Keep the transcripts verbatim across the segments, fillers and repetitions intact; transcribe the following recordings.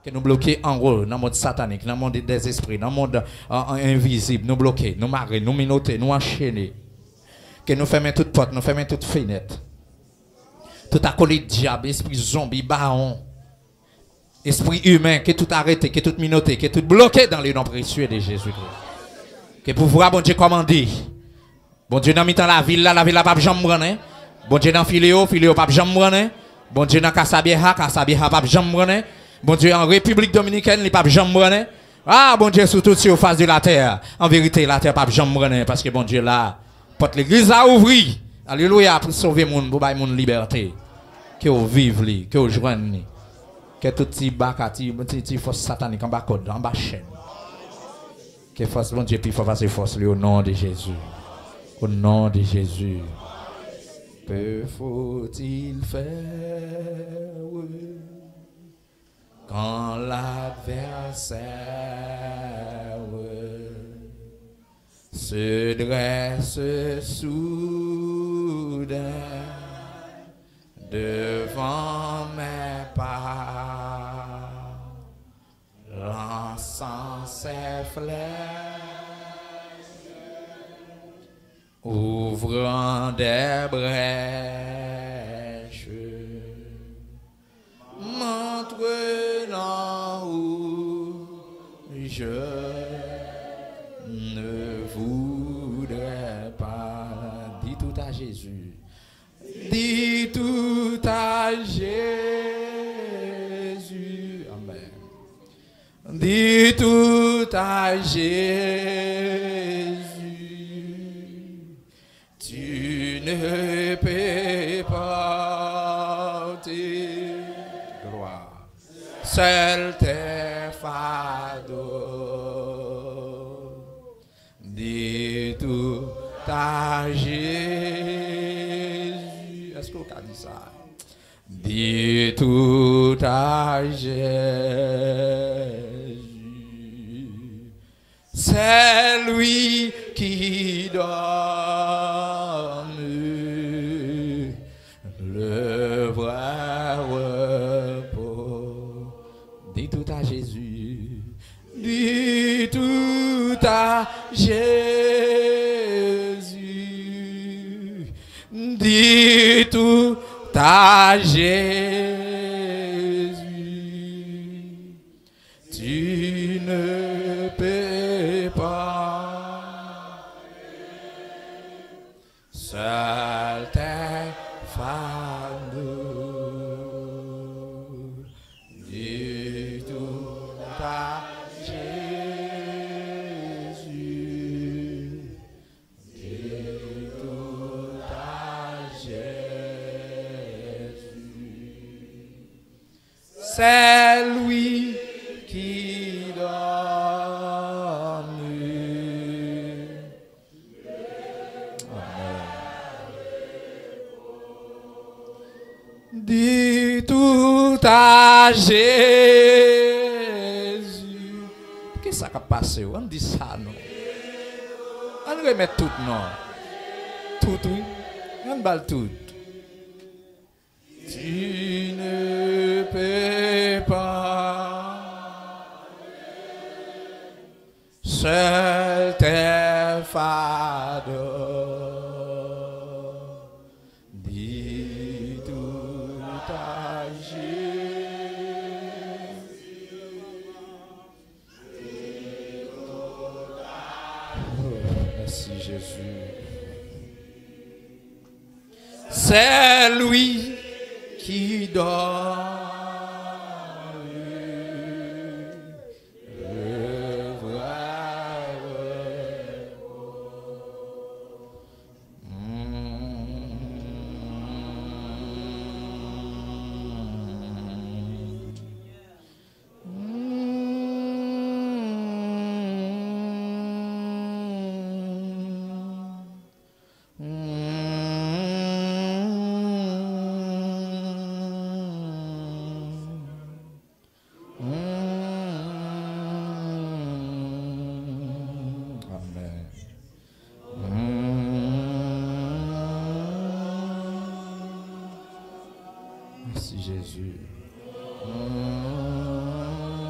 Que nous bloquons en gros dans le monde satanique, dans le monde des esprits, dans le monde euh, invisible, nous bloquer, nous marrer, nous minoter, nous enchaîner. Que nous fermons toutes portes, nous fermons toutes fenêtres. Tout acolyte diable, esprit zombie, baron, esprit humain, que tout arrêté, que tout minoté, que tout bloqué dans les noms précieux de Jésus-Christ. Que pouvoir, bon Dieu, commandé. Bon Dieu, dans la ville, là, la ville, là, pas jamais. Bon Dieu, dans Filéo, Filéo, pas jamais. Bon Dieu, dans Kassabieha, Kassabieha, pas jamais. Bon Dieu, en République Dominicaine, il n'y a pas de jambes. Ah, bon Dieu, surtout sur la face de la terre. En vérité, la terre n'a pas de jambes. Parce que bon Dieu, là, porte l'église a ouvert. Alléluia, pour sauver le monde, pour donner la liberté. Que vous vivez, que vous joignez. Que tout petit bacati, petit force satanique en bas code, en bas chaîne. Que force, bon Dieu, puis il faut passer force au nom de Jésus. Au nom de Jésus. Que faut-il faire? Quand l'adversaire se dresse soudain devant mes pas, lançant ses flèches, ouvrant des brèches, m'entraînant où je ne voudrais pas. Dis tout à Jésus. Dis tout à Jésus. Amen. Dis tout à Jésus. Tu ne peux pas porter gloire. Seul tes fardeaux. Dis tout à Jésus. Est-ce que vous avez dit ça? Dis tout à Jésus. C'est lui qui donne le vrai repos. Dis tout à Jésus. Dis tout à Jésus. Dis tout à Jésus. Tu ne peux pas. Seul tes fardeaux. Dis tout à Jésus. Dis tout à Jésus. C'est lui qui donne. Amen. Dis tout à Jésus. Qu'est-ce que ça a passé? On dit ça, non? On remet tout, non? Tout, oui. On balle tout. Tu ne peux pas. Seul tes fardeaux. Dis tout à Jésus. Oh, merci Jésus. C'est lui qui donne le vrai repos. Merci Jésus.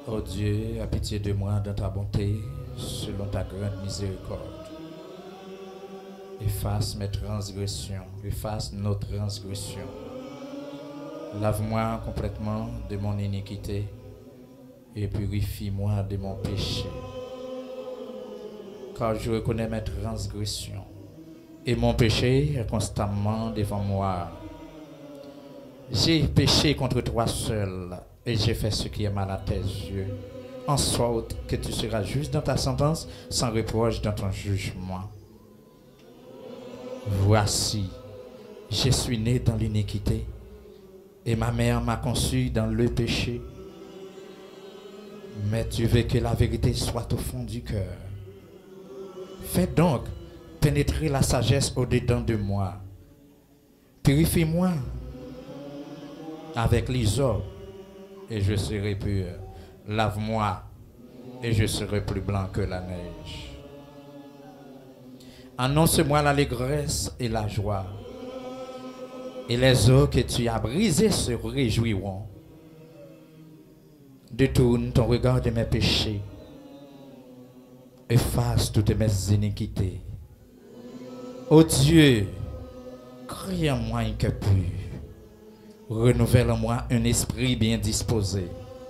Oh Dieu, aie pitié de moi dans ta bonté, selon ta grande miséricorde. Efface mes transgressions, efface nos transgressions. Lave-moi complètement de mon iniquité et purifie-moi de mon péché. Car je reconnais mes transgressions et mon péché est constamment devant moi. J'ai péché contre toi seul et j'ai fait ce qui est mal à tes yeux, en sorte que tu seras juste dans ta sentence, sans reproche dans ton jugement. Voici, je suis né dans l'iniquité et ma mère m'a conçu dans le péché. Mais tu veux que la vérité soit au fond du cœur. Fais donc pénétrer la sagesse au-dedans de moi. Purifie-moi avec l'hysope et je serai pur. Lave-moi et je serai plus blanc que la neige. Annonce-moi l'allégresse et la joie. Et les eaux que tu as brisées se réjouiront. Détourne ton regard de mes péchés. Efface toutes mes iniquités. Ô Dieu, crée en moi un cœur pur. Renouvelle en moi un esprit bien disposé.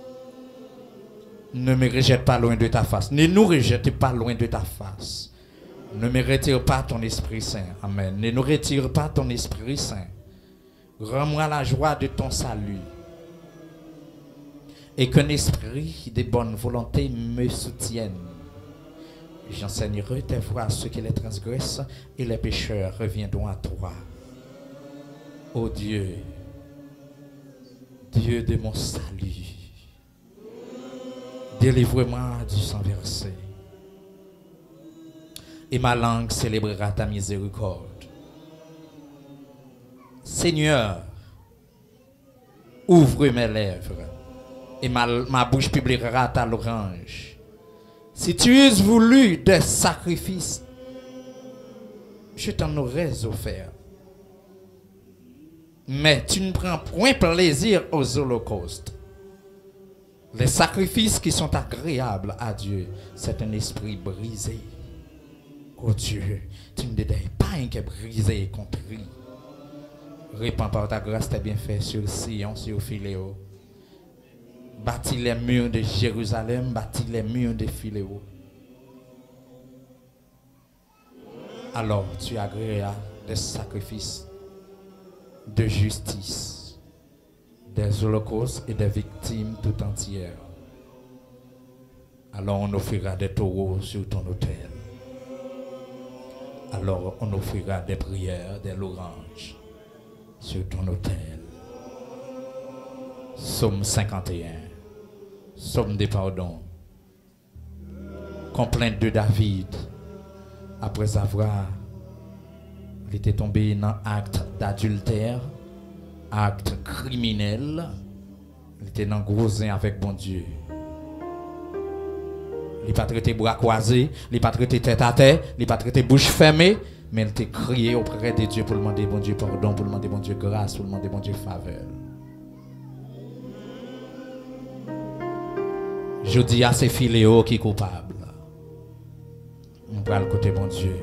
Ne me rejette pas loin de ta face. Ne nous rejette pas loin de ta face. Ne me retire pas ton Esprit Saint. Amen. Ne nous retire pas ton Esprit Saint. Rends-moi la joie de ton salut. Et qu'un esprit de bonne volonté me soutienne. J'enseignerai tes voies à ceux qui les transgressent et les pécheurs reviendront à toi. Ô Dieu, Dieu de mon salut, délivre-moi du sang versé. Et ma langue célébrera ta miséricorde. Seigneur, ouvre mes lèvres et ma, ma bouche publiera ta louange. Si tu eusses voulu des sacrifices, je t'en aurais offert. Mais tu ne prends point plaisir aux holocaustes. Les sacrifices qui sont agréables à Dieu, c'est un esprit brisé. Oh Dieu, tu ne dédaignes pas un cœur brisé et contrit. Répands par ta grâce tes bienfaits sur Sion, sur Philéo. Bâtis les murs de Jérusalem, bâtis les murs de Philéo. Alors tu agréas des sacrifices de justice, des holocaustes et des victimes tout entières. Alors on offrira des taureaux sur ton autel. Alors on offrira des prières, des louanges sur ton autel. Psaume cinquante et un. Psaume de pardon. Complainte de David. Après avoir il était tombé dans acte d'adultère, acte criminel, il était dans gros avec bon Dieu. Il n'a pas traité bras croisés, il n'a pas traité tête à tête, il n'a pas traité bouche fermée, mais il était crié auprès de Dieu pour demander bon Dieu pardon, pour demander bon Dieu grâce, pour demander bon Dieu faveur. Je dis à ces Philéo qui est coupable. On va le côté bon Dieu.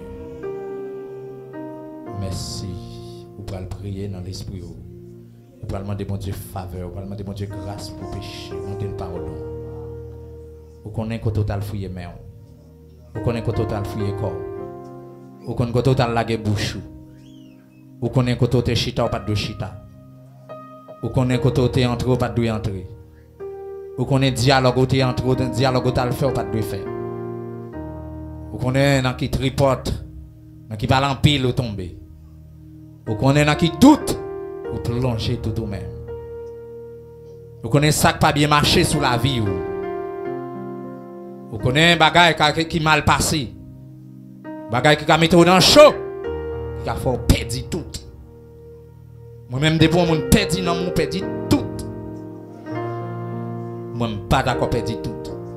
Merci. Vous pouvez le prier dans l'esprit. Vous pouvez demander bon Dieu faveur, vous pouvez demander bon Dieu grâce pour pécher, demander le pardon. Vous connaissez que total fouiller main. Vous connaissez que total fouiller corps. Vous connaissez que total laguer bouche. Vous connaissez que total chita ou pas de chita. Vous connaissez que total entrer ou pas de entrer. Vous connaissez dialogue ou t'es entre ou dialogue ou t'as le faire ou pas de faire. Vous connaissez dans qui tripote, dans qui parle en pile ou tomber. Vous connaissez dans qui doute ou plonger tout vous-même. Vous connaissez ça qui pas bien marché sous la vie ou. Vous connaissez bagay qui mal passé. Bagay qui a mis dans le chaud. Qui a fait perdre tout. Moi-même depuis mon perdu dans mon perdu tout. Moi je ne suis pas d'accord perdu tout.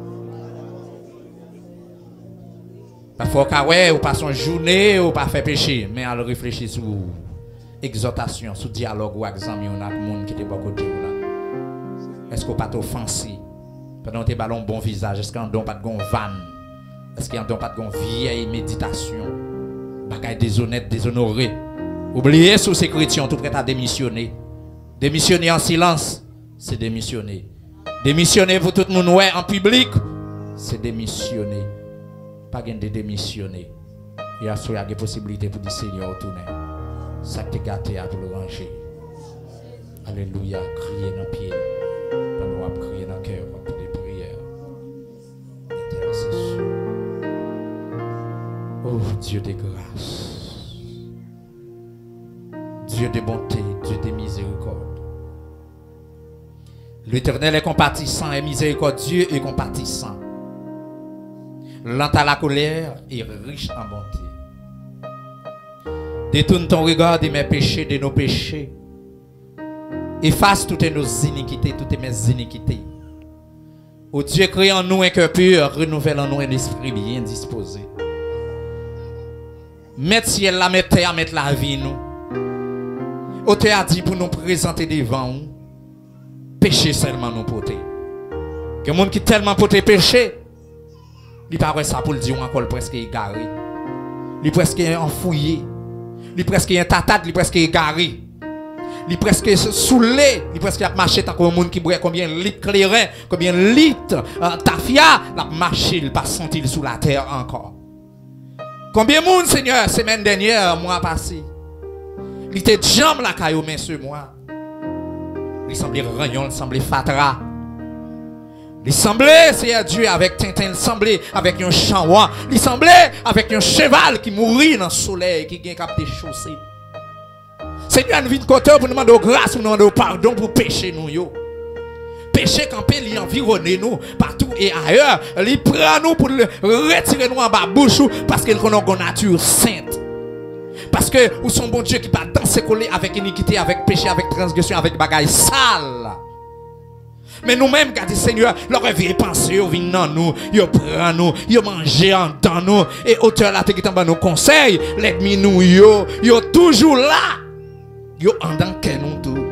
Parfois quand ouais ou pas son journée ou pas faire péché, mais à réfléchir sur exhortation, sur dialogue ou examen on a monde qui était pas côté là. Est-ce qu'on pas t'offenser? Pendant tes ballons bon visage, est-ce qu'il y a un don pas de gon van? Est-ce qu'il y a un don pas de gon vieille méditation? Bagaille déshonnête, déshonoré. Oubliez sous ces chrétiens, tout prêt à démissionner. Démissionner en silence, c'est démissionner. Démissionner pour tout le monde ouais, en public, c'est démissionner. Pas de démissionner. Il y a des possibilités pour dire Seigneur retourner. Ça te gâté à pour le ranger. Alléluia, crier dans le pied. Pendant qu'on crier dans le cœur pour des prières. Intercession. Oh Dieu de grâce. Dieu de bonté, Dieu de miséricorde. L'Éternel est compatissant et miséricordieux et compatissant. Lent à la colère et riche en bonté. Détourne ton regard de mes péchés, de nos péchés. Efface toutes nos iniquités, toutes mes iniquités. Ô Dieu, crée en nous un cœur pur, renouvelle en nous un esprit bien disposé. Mettre ciel la, mettre terre, mettre la vie nous. Ô Dieu a dit pour nous présenter devant nous. Péché seulement nous porter. Que monde qui tellement porté péché, il paraît ça pour le dire encore presque égaré. Il presque enfouillé. Il presque un tatate, il presque égaré. Il presque saoulé, il presque marché tant qu'un monde qui boit combien de litres clairin, combien de litres euh, tafia, il a marché, il pas senti sous la terre encore. Combien de monde, Seigneur, semaine dernière, mois passé, il était jambe la caillou mais ce mois. Il semblait ragnon, il semblait fatra. Il semblait, Seigneur Dieu, avec Tintin, il semblait avec un chamois, il semblait avec un cheval qui mourit dans le soleil, qui vient cap déchausser. Seigneur, nous venons de côté pour nous demander grâce, pour nous demander pardon pour pécher nous. Yo. Péché campé, il environne nous partout et ailleurs. Il prend nous pour retirer nous en bas bouche parce qu'il connaît une nature sainte. Parce que nous sommes bon Dieu qui va danser coller avec iniquité, avec péché, avec transgression, avec bagaille sale. Mais nous-mêmes, quand Seigneur, leur vieille pensée, ils viennent dans nous, ils prennent nous, ils mangent dans nous. Et auteur là, qui t'en nos conseils, l'ennemi nous, yo, yo toujours là. Yo en dans que nous tout.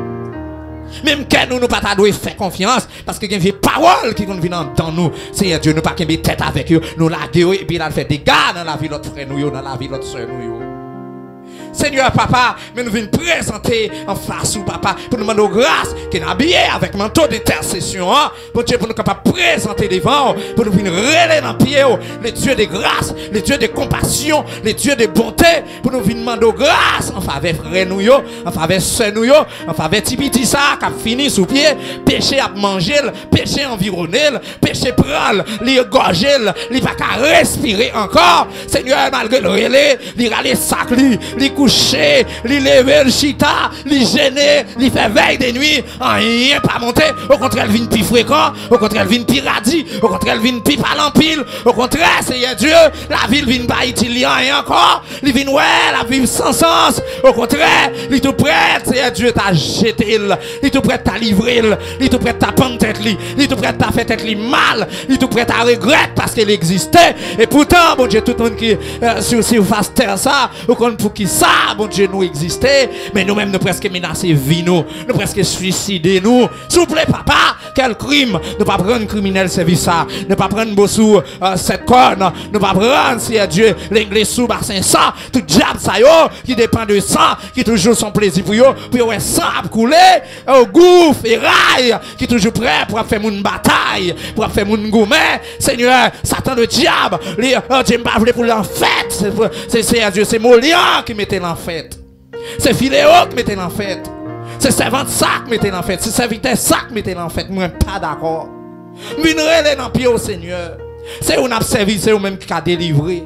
Même que nous, nous pas ta faire confiance, parce que il y a une parole qui vient dans nous. Seigneur Dieu, nous pas qu'une tête avec eux, nous la guérir et puis il fait des dégâts dans la vie de notre frère, nous, dans la vie de notre soeur, nous. Seigneur Papa, mais nous venons présenter en face ou Papa pour nous demander grâce qui est habillé avec manteau d'intercession. Hein? Pour Dieu, pour nous capables de présenter devant, pour nous venir relayer dans le pied, les dieux de grâce, les dieux de compassion, les dieux de bonté, pour nous venir demander grâce en faveur frère nous, en faveur soeur nous, en faveur Tipiti ça, qui a fini sous pied, péché à manger, péché environné, péché prendre, li gorger, li pas qu'à respirer encore. Seigneur, malgré le relais, li râler sac, li, li coucher, li lever le chita, li gêner, li faire veille de nuit, rien pas monter, au contraire, il vient plus fréquent, au contraire, il vient plus radis, au contraire, il vient plus par l'empile, au contraire, Seigneur Dieu, la ville vient pas utiliser rien encore, il vient ouais, la vie sans sens, au contraire, il est tout prêt, Seigneur Dieu, t'a jeté, il est tout prêt t'a livré, il est tout prêt t'a pendre tête, il est tout prêt t'a fait tête mal, il est tout prêt t'a regretter parce qu'elle existait, et pourtant, bon Dieu, tout le monde qui, euh, sur surface terre ça, au compte pour qui ça, bon Dieu, nous exister, mais nous-mêmes nous presque menacer vie nous, nous presque suicider nous. S'il vous plaît, papa, quel crime, ne pas prendre criminel service ça, ne pas prendre bossou euh, cette corne, ne pas prendre, si Dieu, l'anglais sous bassin ça, tout diable ça yo, qui dépend de sang, qui toujours son plaisir pour yo, pour ouais sang à couler, au gouffre et rail, qui toujours prêt pour faire une bataille, pour faire une gourmet, Seigneur, Satan le diable, les, oh, Dieu m'a voulu pour l'enfête, c'est Dieu, c'est Molian qui mettait l'enfête. C'est Philéo qui mettait l'enfête. C'est servante ça qui mettait l'enfête. C'est serviteur ça qui mettait l'enfête. Moi, pas d'accord. Minerai dans le pied au Seigneur. C'est où on a servi, c'est où même qui a délivré.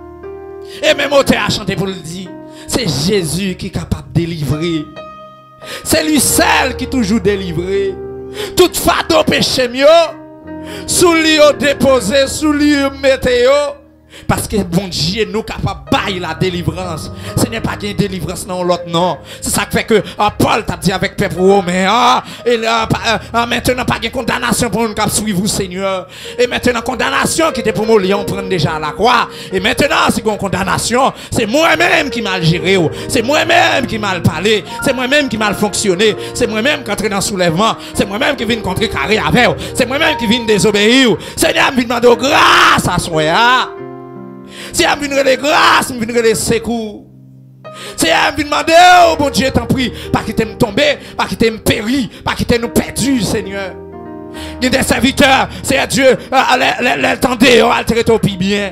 Et même auteur a chanté pour le dire. C'est Jésus qui est capable de délivrer. C'est lui seul qui est toujours délivré. Tout fado péché mieux. Sous lui déposé, sous lui météo. Parce que bon Dieu nous capable de bailler la délivrance. Ce n'est pas une délivrance non l'autre non. C'est ça qui fait que uh, Paul t'a dit avec peuple romain. Ah, et là, uh, uh, maintenant pas de condamnation pour nous qui suivre vous Seigneur. Et maintenant condamnation qui était pour nous lion prendre déjà à la croix. Et maintenant c'est une condamnation, c'est moi-même qui mal géré, c'est moi-même qui mal parlé, c'est moi-même qui mal fonctionné, c'est moi-même qui entré dans le soulèvement, c'est moi-même qui viens contrecarrer avec, c'est moi-même qui viens désobéir. Seigneur, je viens demander grâce à soi. Si je viens demander grâce, je viens demander secours. Si je viens demander, oh bon Dieu, t'en prie, pas qu'il t'aime tomber, pas qu'il t'aime péri, pas qu'il t'aime nous perdu, Seigneur. Il y a des serviteurs, c'est Dieu, l'attendez, on va le traiter au plus bien.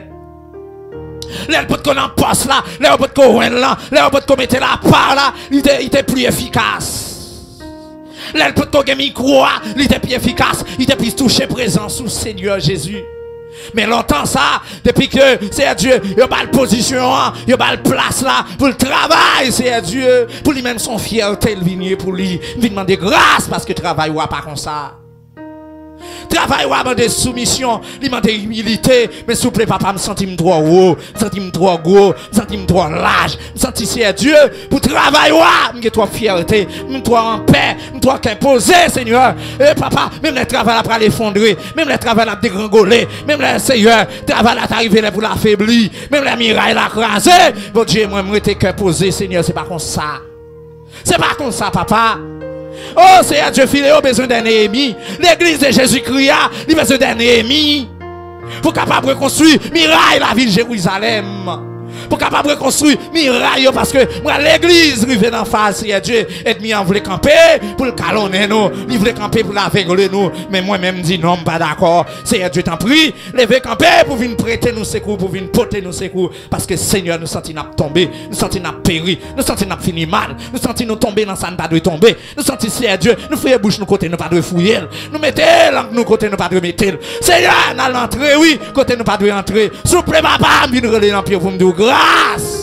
Les potes qu'on en poste là, les potes qu'on là, les potes qu'on mettait la part là, il était plus efficace. Les potes qu'on micro, il était plus efficace, il était plus touché présent sous Seigneur Jésus. Mais longtemps ça, depuis que c'est Dieu, il n'y a pas de position, il n'y a pas de place là, pour le travail, c'est Dieu, pour lui même son fierté, le vignier, pour lui, lui demander grâce parce que le travail ou pas comme ça. Travail ou demander soumission, lui demander humilité, mais s'il vous plaît papa, me sentis trop haut, me sentis trop gros, me sentis trop large, me sentis c'est Dieu, pour travail ou me trop fierté, me trop en paix, me trop imposé Seigneur. Et papa, même le travail après l'effondrer, même le travail après dégringoler, même le Seigneur, le travail là t'arriver là pour l'affaiblir, même la miraille là crasé. Bon Dieu, moi me t'ai imposé Seigneur, c'est pas comme ça. C'est pas comme ça papa. Oh, c'est Dieu filé au besoin d'un Néhémie. L'église de Jésus-Christ a besoin d'un Néhémie. Pour capable de reconstruire miraille la ville de Jérusalem. Pour capable de reconstruire miraille parce que moi l'église rive en face c'est Dieu et mis en voulait camper pour le calonner nous, il voulait camper pour la végoler nous, mais moi même dis non pas d'accord. C'est Dieu t'en prie, lever camper pour venir prêter nous secours, pour venir porter nous secours parce que Seigneur nous sentis n'a tomber, nous sentis n'a péri, nous sentis n'a fini mal, nous sentis nous tomber dans ça ne pas de tomber, nous sentis c'est Dieu, nous fouiller bouche nous côté nous pas de fouiller, nous mettez langue nous côté nous pas de mettre. Seigneur, dans l'entrée oui, côté nous pas de entrer. S'il vous plaît papa, venir reler dans pied pour me dire grâce.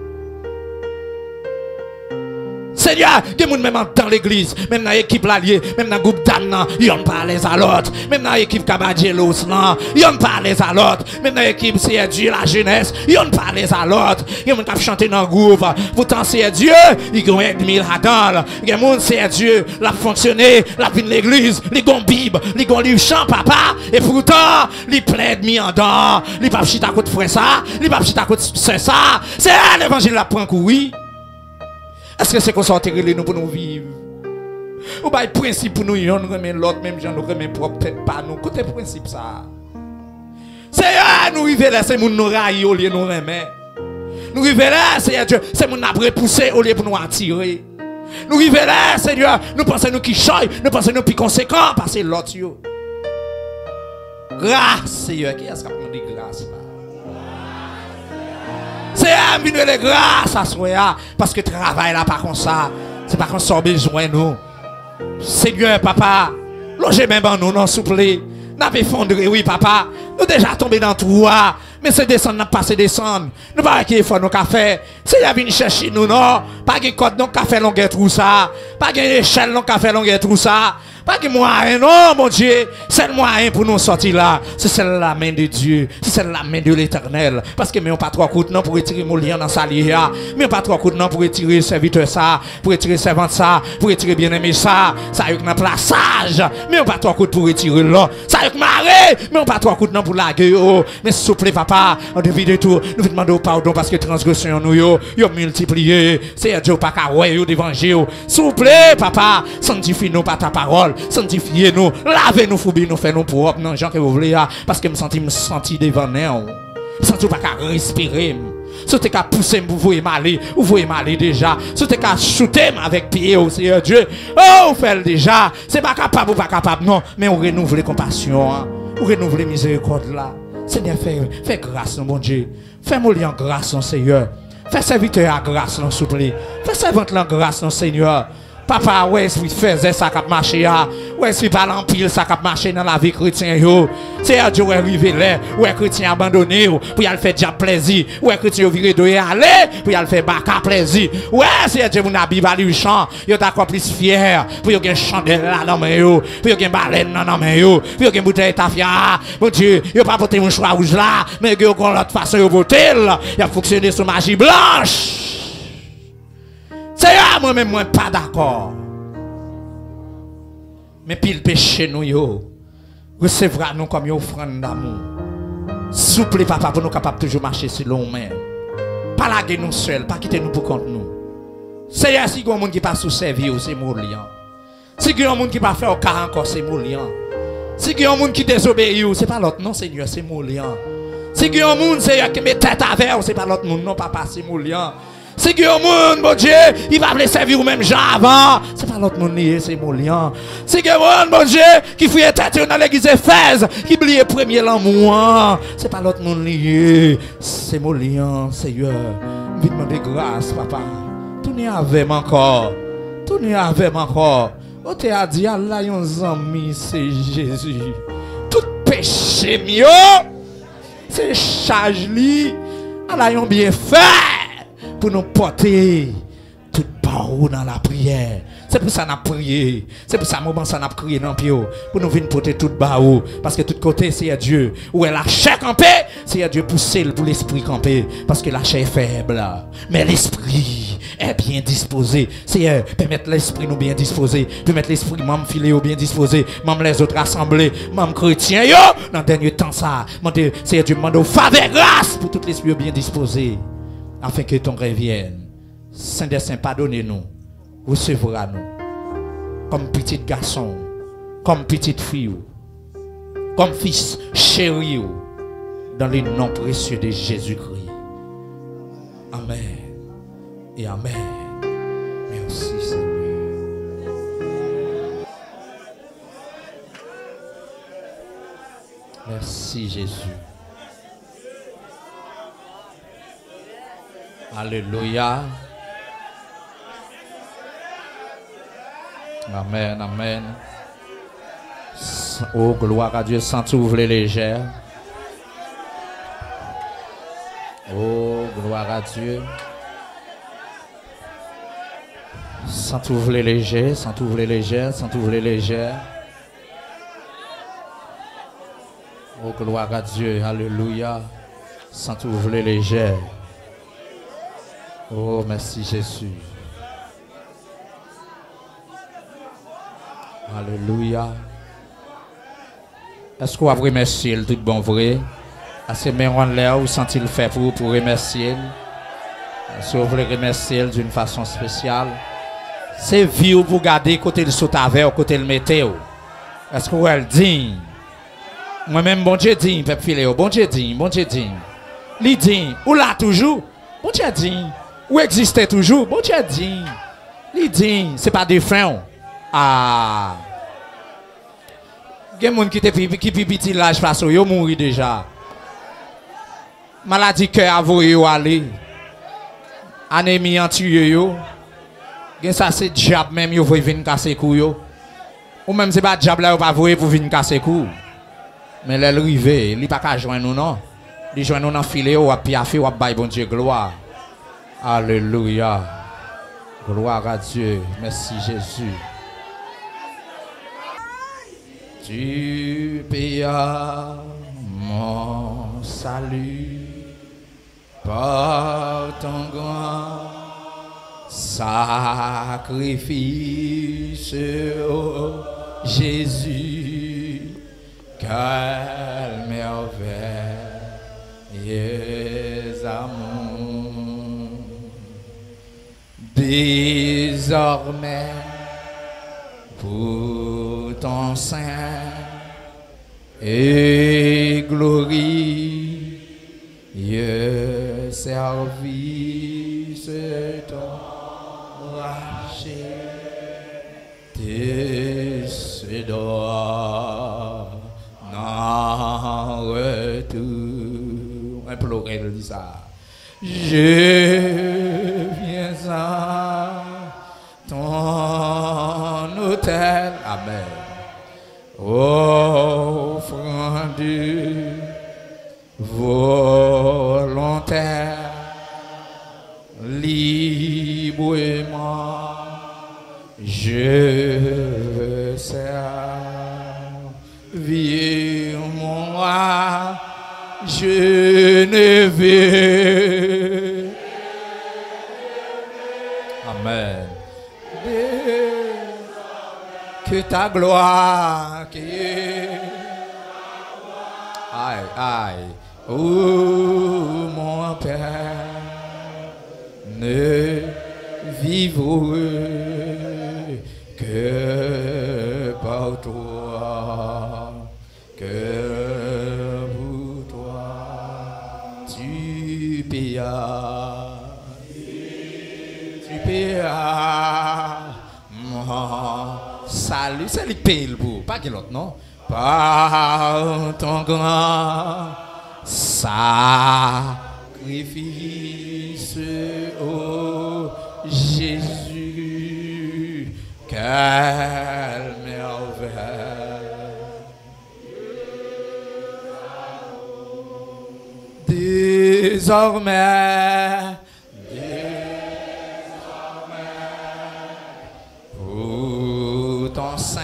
Seigneur, que nous même dans l'église, même dans l'équipe l'allié, même dans le groupe d'âme, ils ont parlé à l'autre, même dans l'équipe Cabadjelos, ils ont parlé à l'autre, même dans l'équipe c'est Dieu la jeunesse, ils ont parlé à l'autre, ils ont chanté dans le groupe, pourtant c'est Dieu, ils ont aidé mille là-dedans, ils ont c'est Dieu, l'a fonctionné, la vie de l'église, ils ont Bible, ils ont livre chant papa, et pourtant, ils plaident mis en dedans, ils pas chita à côté de frère ça, ils pas chita à côté de ça, c'est l'évangile la prend oui. Est-ce que c'est qu'on sortit nous pour nous vivre? Ou bien le principe pour nous, nous remet l'autre, même gens nous remet propre, peut-être pas nous. Côté principe ça. C'est à nous arriver là, c'est nous nous railler au lieu de nous remettre. Nous arriver là, c'est Dieu, c'est nous nous repousser au lieu pour nous attirer. Nous arriver là, Seigneur, nous pensons nous qui choy, nous pensons nous plus conséquents, parce que l'autre. Grâce, Seigneur, qui est-ce qu'on dit grâce là? C'est à venir les grâces à soi, parce que travail là pas comme ça, c'est pas qu'on sort besoin nous. Seigneur papa, logez même en nous, non s'il vous plaît. N'avez fondré, oui papa, nous déjà tombé dans tout, mais c'est descendre, n'a pas se descendre. Nous pas qu'il faut nos cafés, c'est à venir chercher nous non, pas de code non café longueur tout ça, pas d'échelle non café longueur tout ça. Pas de moyen, non, mon Dieu. C'est le moyen pour nous sortir là. C'est la main de Dieu. C'est la main de l'Éternel. Parce que nous n'avons pas trois coups non pour retirer mon lien dans sa lia. Mais pas trois coups non pour retirer le serviteur ça. Pour retirer le servant ça. Pour retirer bien-aimé ça. Ça y est, un plaçage. Mais on pas trois coups pour retirer là. Ça y est, marrer. Mais on pas trois coups non pour laguer. Mais s'il vous plaît, papa, on devine de tout. Nous vous demandons pardon parce que transgression nous yo. Yo multiplié. C'est Dieu pas qu'à ouais, yo d'évangile. S'il vous plaît, papa, sanctifie-nous par ta parole. Sanctifiez-nous, lavez-nous, foubis nous, faites-nous propres, non, gens que vous voulez, parce que je me sens, me senti devant nous. Je me sens pas qu'à respirer. Si vous qu'à pousser, vous voyez m'aller, vous voyez m'aller déjà. Si vous qu'à shooter avec pied au Seigneur Dieu, oh, vous faites déjà. C'est pas capable ou pas capable, non, mais on renouvelle compassion, hein. On renouvelle miséricorde là. Seigneur, fais, fais grâce, mon Dieu. Fais-moi en grâce, mon Seigneur. Fais serviteur à grâce, s'il vous plaît. Fais servante en grâce, mon Seigneur. Papa, ouais, esprit faisait ça qui a marché. Ouais, esprit pas l'empile ça qui a marché dans la vie chrétienne. C'est à Dieu arrivé là. Ouais, chrétien abandonné. Pour y aller faire déjà plaisir. Ouais, chrétien viré de y aller. Pour y aller faire baka plaisir. Ouais, c'est à Dieu mon Bible à lui chant. Yo d'accord plus fier. Pour y avoir un chandelle là dans main yo. Pour y avoir un baleine dans main yo. Pour y avoir un bouteille tafia. Mon Dieu, yo pas porter mon choix rouge là. Mais yo kon l'autre façon yo voter. Il a fonctionné sur magie blanche. C'est là moi-même moi pas d'accord. Mais puis le péché nous yo recevra nous comme une offrande d'amour. Souple papa pour nous capables toujours marcher sur l'eau même. Pas laguer nous seuls, pas quitter nous pour compte nous. C'est là si il y a un monde qui pas sous servir c'est moulian. Si il y a un monde qui pas faire au cas encore c'est moulian. Si il y a un monde qui désobéit c'est pas l'autre non Seigneur c'est moulian. Si il y a un monde c'est qui met tête à verre c'est pas l'autre monde non papa c'est moulian. Si il y a un monde, mon Dieu, il va vous servir ou même Jean avant. C'est pas l'autre monde lié, c'est Molian. Si il y a un monde, mon Dieu, qui fouille tête dans l'église Éphèse, qui oublie le premier l'amour. C'est pas l'autre monde lié, c'est Molian, Seigneur. Vite demander grâce, papa. Tout n'est avec encore. Tout n'est avec encore. On t'a dit, Allah, yon zami, c'est Jésus. Tout péché mieux, c'est charge li. Allah, yon bien fait. Pour nous porter tout barreau dans la prière. C'est pour ça qu'on a prié. C'est pour ça que moment ça n'a crié dans le pied. Pour nous venir porter tout barreau. Parce que tout côté c'est à Dieu. Où est la chair campée, c'est à Dieu pousser pour l'esprit campé. Parce que la chair est faible. Mais l'esprit est bien disposé. C'est permettre l'esprit nous bien disposé. Permettre l'esprit même filé bien disposé. Même les autres assemblées. Même chrétiens. Yo, dans le dernier temps ça. C'est à Dieu demande faveur grâce pour tout l'esprit bien disposé. Afin que ton revienne. Saint-Destin, pardonnez-nous. Recevra-nous. Comme petit garçon. Comme petite fille. Comme fils chéri. Dans le nom précieux de Jésus-Christ. Amen. Et amen. Merci Seigneur. Merci Jésus. Alléluia. Amen, amen. Oh, gloire à Dieu, sans ouvrir légère. Oh, gloire à Dieu. Sans ouvrir légère, sans ouvrir légère, sans ouvrir légère. Oh, gloire à Dieu, alléluia. Sans ouvrir légère. Oh, merci Jésus. Alléluia. Est-ce qu'on va remercier le tout bon vrai? Est-ce que vous l'air ou sentez-le fait pour, pour remercier? Est-ce que vous voulez remercier d'une façon spéciale? C'est vieux pour garder côté le saut avec, côté le météo. Est-ce que vous le dites? Moi-même, bon Dieu dit, peuple filet, bon Dieu dit, bon Dieu dit. Il dit, ou là toujours? Bon Dieu dit. Ou existe toujours? Bon Dieu dit. Il dit, c'est pas des freins. Ah. Il y a des gens qui sont qui petit l'âge parce qu'ils mourent déjà. Maladie cœur à vous aller. Anémie en tuer yo. Ça c'est diable même yo veut venir casser cou yo. Ou même c'est pas diable là pas vouer pour venir casser cou. Mais elle rivé, il pas qu'à joindre nous non. Il joindre nous dans filet ou à piafé ou à bailler bon Dieu gloire. Alléluia. Gloire à Dieu. Merci Jésus. Tu payas mon salut par ton grand sacrifice, oh Jésus. Quelle merveilleuse amour. Désormais, pour ton sein et glorieux service, ton rachet te donne en retour. Implorer, il dit ça. Je viens à ton librement. Je veux servir mon roi. Je ne veux. Amen. Que ta gloire, que aïe, aïe, oh mon Père, ne vivre que par toi, que pour toi, tu payas, tu payas mon salut, c'est le paye le bout, pas que l'autre, non? Par ton grand sacrifice, oh Jésus, quelle merveille. Désormais, désormais, pour ton sein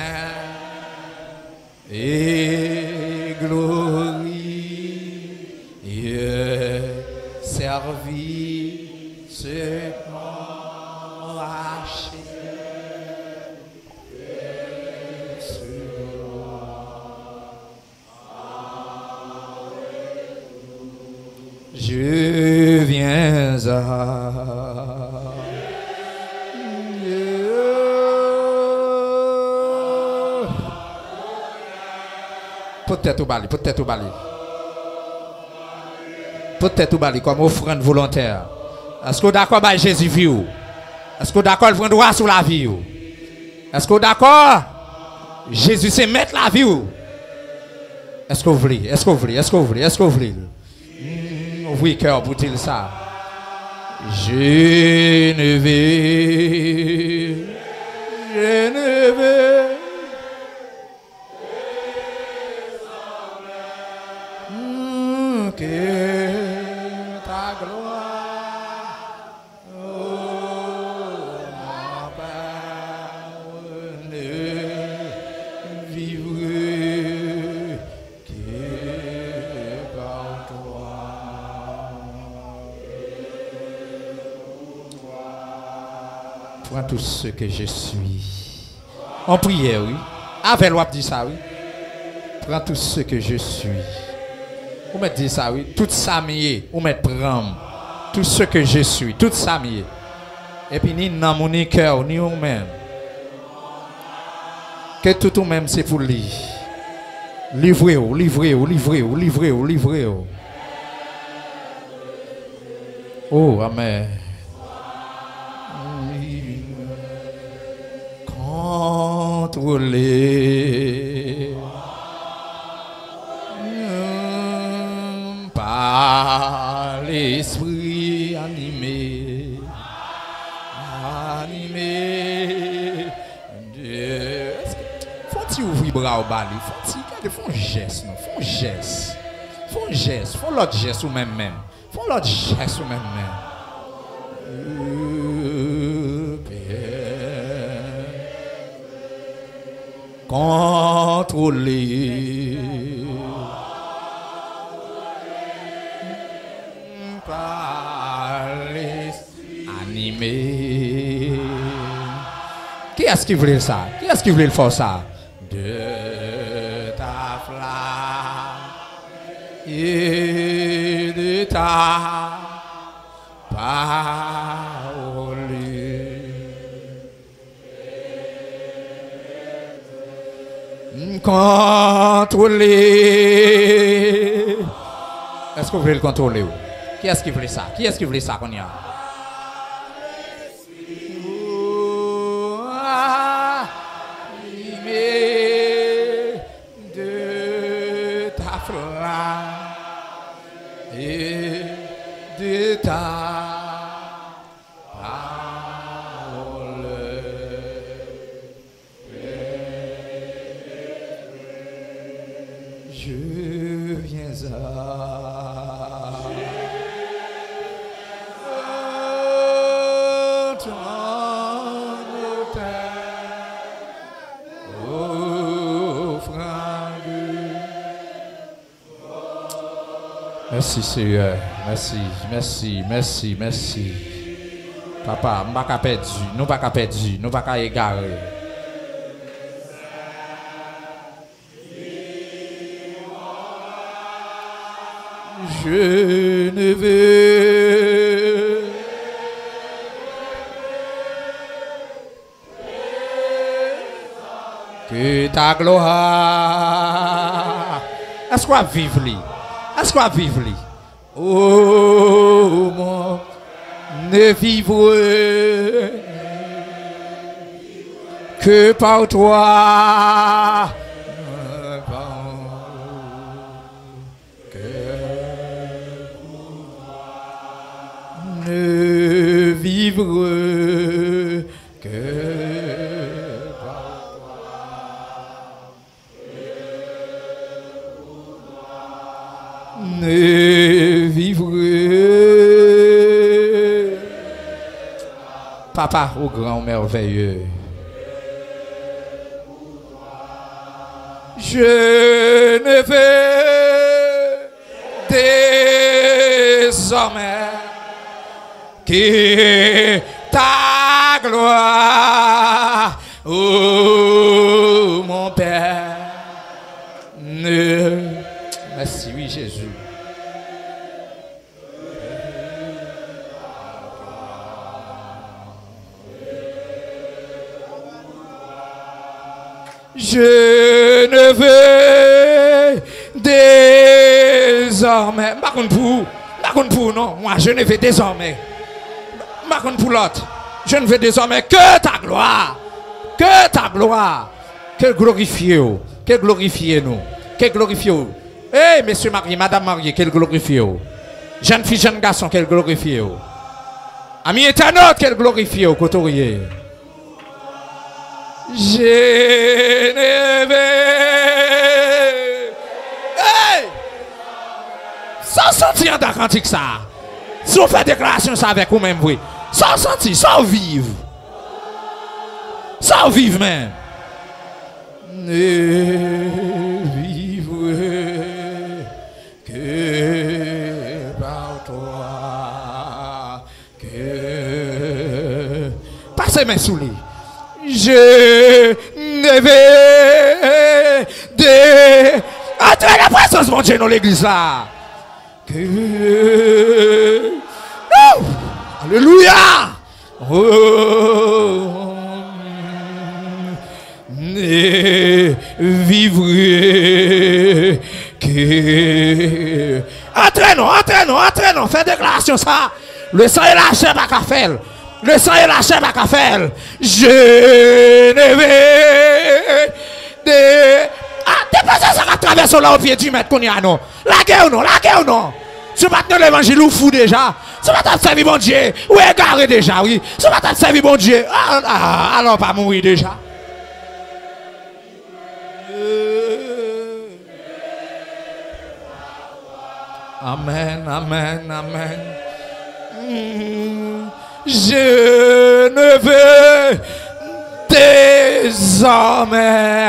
et glorieux service raché. Je viens à peut-être au bali, peut-être au bali. Peut-être au bali comme offrande volontaire. Est-ce que vous d'accord avec Jésus vieux? Est-ce que vous d'accord prendre droit sur la vie? Est-ce que vous d'accord? Jésus c'est mettre la vie. Est-ce que vous voulez? Est-ce que vous voulez? Est-ce que vous voulez? Est-ce que vous voulez? Oui, cœur pour dire ça. Je ne vais, je ne vais. Que ta gloire, oh mon Père, ne vivre que par toi. Prends tout ce que je suis. En prière, oui. Avec l'ouap dit ça, oui. Prends tout ce que je suis. Vous me dites ça, oui. Tout ça m'y vous me prendre. Tout ce que je suis. Tout ça m'y et puis ni dans mon cœur, ni vous-même. Que tout vous-même c'est pour lui. Livrez-vous, livrez-vous, livrez-vous, livrez-vous, livrez-vous. Oh, amen. Contrôlez par l'esprit animé, animé de. Faut-il ouvrir bras au bali? Faut-il faire un geste, non? Faut un geste. Faut un geste. Faut l'autre geste ou même même. Faut l'autre geste ou même même. Contrôler par les animés. Qui est-ce qui voulait ça? Qui est-ce qui voulait faire ça? De ta flamme et de ta parole. Contrôler. Est-ce que vous voulez le contrôler? Qui est-ce qui voulait ça? Qui est-ce qui voulait ça qu'on y a? De ta flamme et de ta je viens à Merci Seigneur. Merci, merci, merci, merci. Papa, nous ne pouvons pas perdre, nous ne pouvons pas perdre, nous ne pouvons pas égarer. Je ne veux que ta gloire. Est-ce qu'on va vivre lui? Est-ce qu'on va vivre lui? Oh mon, ne vivre que par toi. Ne vivre que par toi. Ne vivre. Papa, au grand merveilleux. Je ne veux désormais que ta gloire, oh mon Père, ne... Merci, oui Jésus. Je ne veux désormais, par contre pour, par contre pour, non, moi je ne veux désormais. Par contre pour l'autre, je ne veux désormais que ta gloire, que ta gloire, que glorifier, que glorifier nous, que glorifier. Eh, hey, messieurs mariés, madame mariée, qu'elle glorifie. Jeune fille, jeune garçon, qu'elle glorifie. Ami éternel, qu'elle glorifie, couturier. Je ne veux. Hey! Sans sentir dans cantique ça. Si on fait déclaration ça avec vous-même, oui. Sans sentir, sans vivre. Sans vivre même. Ne vivre que par toi. Que. Passez mes souliers. Je ne vais de entrer la présence de mon Dieu dans l'église là. Que... Oh! Alléluia! Oh! Ne vivre que... Entraînons, entraînons, entraînons, fais déclaration ça. Le sang est lâché par qu'à faire. Le sang est lâché par qu'à faire. Je ne vais de... Ah, dépassez ça à travers là au pied du maître qu'on y a non. La guerre ou non, la guerre ou non. Ce matin l'évangile ou fou déjà. Ce matin servi bon Dieu. Ou égaré déjà, oui. Ce matin servi bon Dieu. Ah, ah, alors pas mourir déjà. Amen, amen, amen. Mm, je ne veux désormais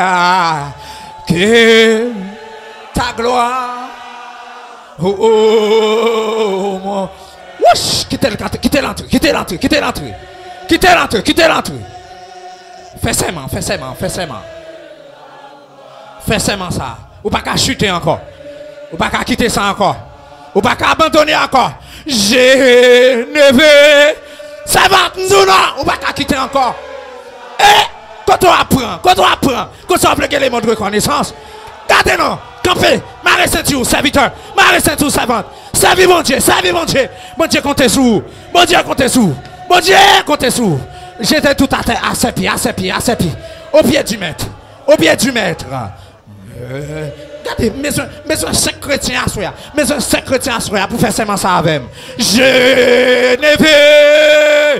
que ta gloire. Oh, oh, oh, mon. Wesh, quittez l'entrée, quittez l'entrée, quittez l'entrée, quittez l'entrée. Quittez l'entrée, quittez l'entrée. Fais serment, fais serment, fais serment. Fais serment ça. Ou pas qu'à chuter encore. Ou pas qu'à quitter ça encore. Ou pas qu'à abandonner encore. Je ne veux. Ça va, nous non. Ou pas qu'à quitter encore. Et quand on apprend, quand on apprend, quand on apprend les mots de reconnaissance, gardez-nous, campez, marre ceinture, serviteur, marre ceinture, servante. Servez mon Dieu, servez mon Dieu. Mon Dieu, comptez sous. Mon Dieu, comptez sous. Mon Dieu, comptez sous. J'étais tout à terre, à ses pieds, à ses pieds, à ses pieds. Au pied du maître. Au pied du maître. Euh, regardez, mais un, mais un cinq chrétiens à soi. Mais un cinq chrétiens à soi pour faire seulement ça avec. Je ne veux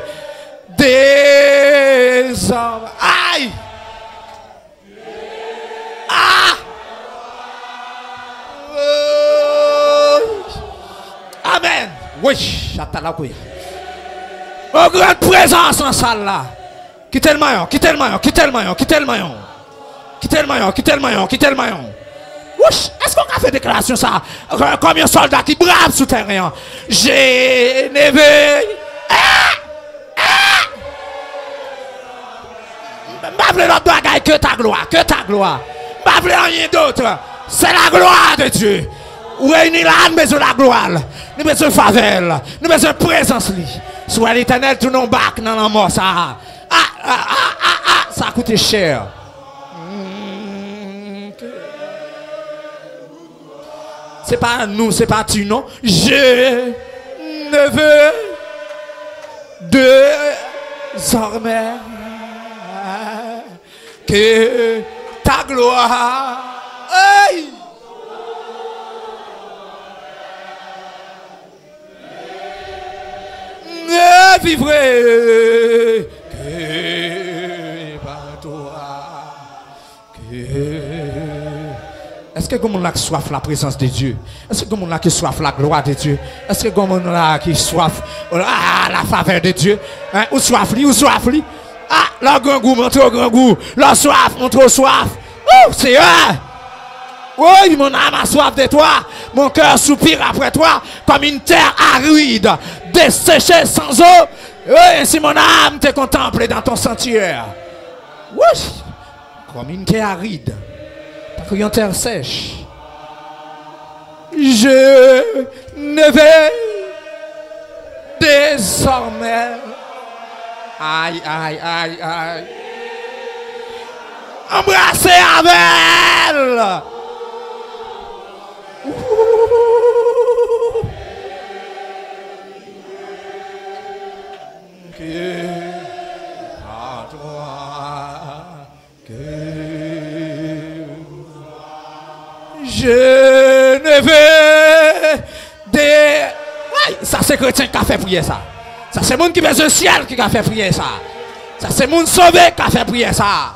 des hommes. Aïe! Ah! Oh. Amen! Oui, j'attends la couille. Oh, grande présence en salle là. Quittez le maillon, quittez le maillon, quittez le maillon, quittez le maillon. Quittez le maillon, quittez le maillon, quittez le maillon. Wouh! Wesh, est-ce qu'on a fait déclaration ça? Comme un soldat qui brave sous terrain. J'ai nevé. Je ne veux l'autre bagaille que ta gloire, que ta gloire. Je ne veux rien d'autre. C'est la gloire de Dieu. Où est là, nous besoin de la gloire. Nous besoin de favelle. Nous besoin de présence. Soit l'éternel, tout nos bacs dans la mort. Ça, ah, ah, ah, ah, ah, ça a coûté cher. C'est pas nous, c'est pas tu, non. Je ne veux désormais que ta gloire. Hey! Ne vivrai que par toi. Que... Est-ce que comme on a qui soif la présence de Dieu? Est-ce que comme on a qui soif la gloire de Dieu? Est-ce que comme on a qui soif ah, la faveur de Dieu? Hein? Ou soif li, ou soif li? Ah, le grand goût, montre au grand goût. La soif, montre au soif. Oh, c'est eux. Oui, mon âme a soif de toi. Mon cœur soupire après toi comme une terre aride, desséchée sans eau. Oui, ainsi mon âme te contemple dans ton sanctuaire. Oui, comme une terre aride. Une terre sèche. Je ne vais désormais. Aïe, aïe, aïe, aïe. Embrasser avec elle. Ouh. Que à toi que je ne veux des... Ouais, ça c'est chrétien qui a fait prier ça. Ça c'est monde qui veut le ciel qui a fait prier ça. Ça c'est monde sauvé qui a fait prier ça.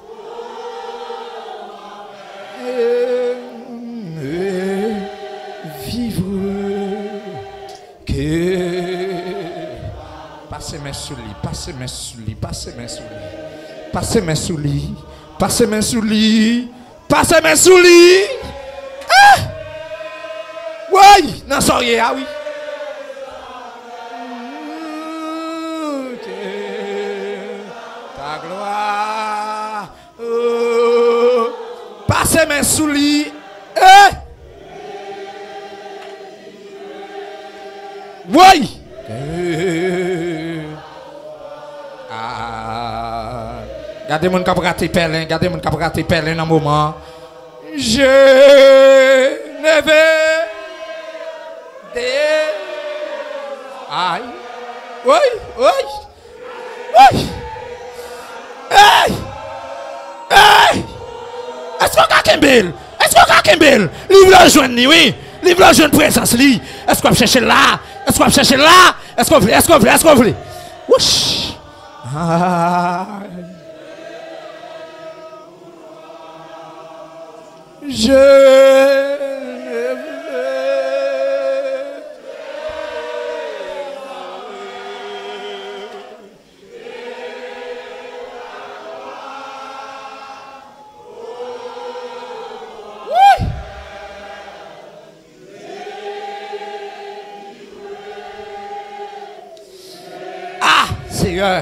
Vivre que... Passez mes sous lit, passez mes sous lit, passez mes sous lit. Passez mes sous lit, passez mes sous lit, passez mes sous lit. Ah! Oui, non, sorry, ah oui. Ta gloire. Oh. Passez mes sous lit. Eh! Oui. Ah. Gardez mon cap raté pelin, gardez mon cap raté pelin dans un moment. Je ne vais des... Aïe. Oui, oui. Oui. Hey. Hey. Est-ce qu'on a Kimbel? Est-ce qu'on a Kimbel? Livre le jeune, oui. Livre le jeune présence, li. Est-ce qu'on va chercher là? Est-ce qu'on va chercher là? Est-ce qu'on veut? Est-ce qu'on veut? Est-ce qu'on veut? Ouch. Ah. Je ne veux. Oui. Ah, Seigneur.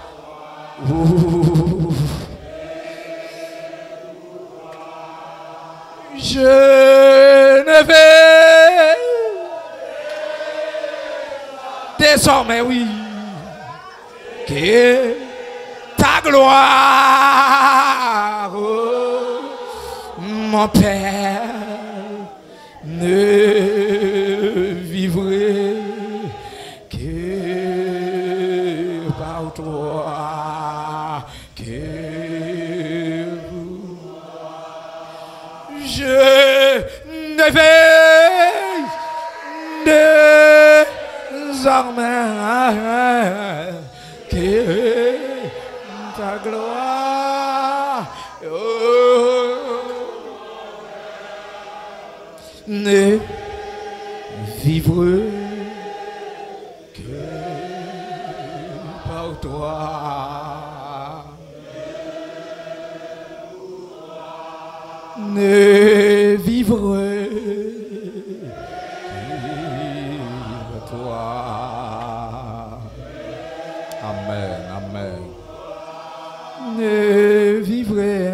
Je ne vais désormais, oui, que ta gloire, oh, mon Père, ne vivrai que par toi, que je ne vais désormais que ta gloire, oh, ne vivre que par toi. Ne vivre vivre. Toi. Amen, amen. Ne vivrai.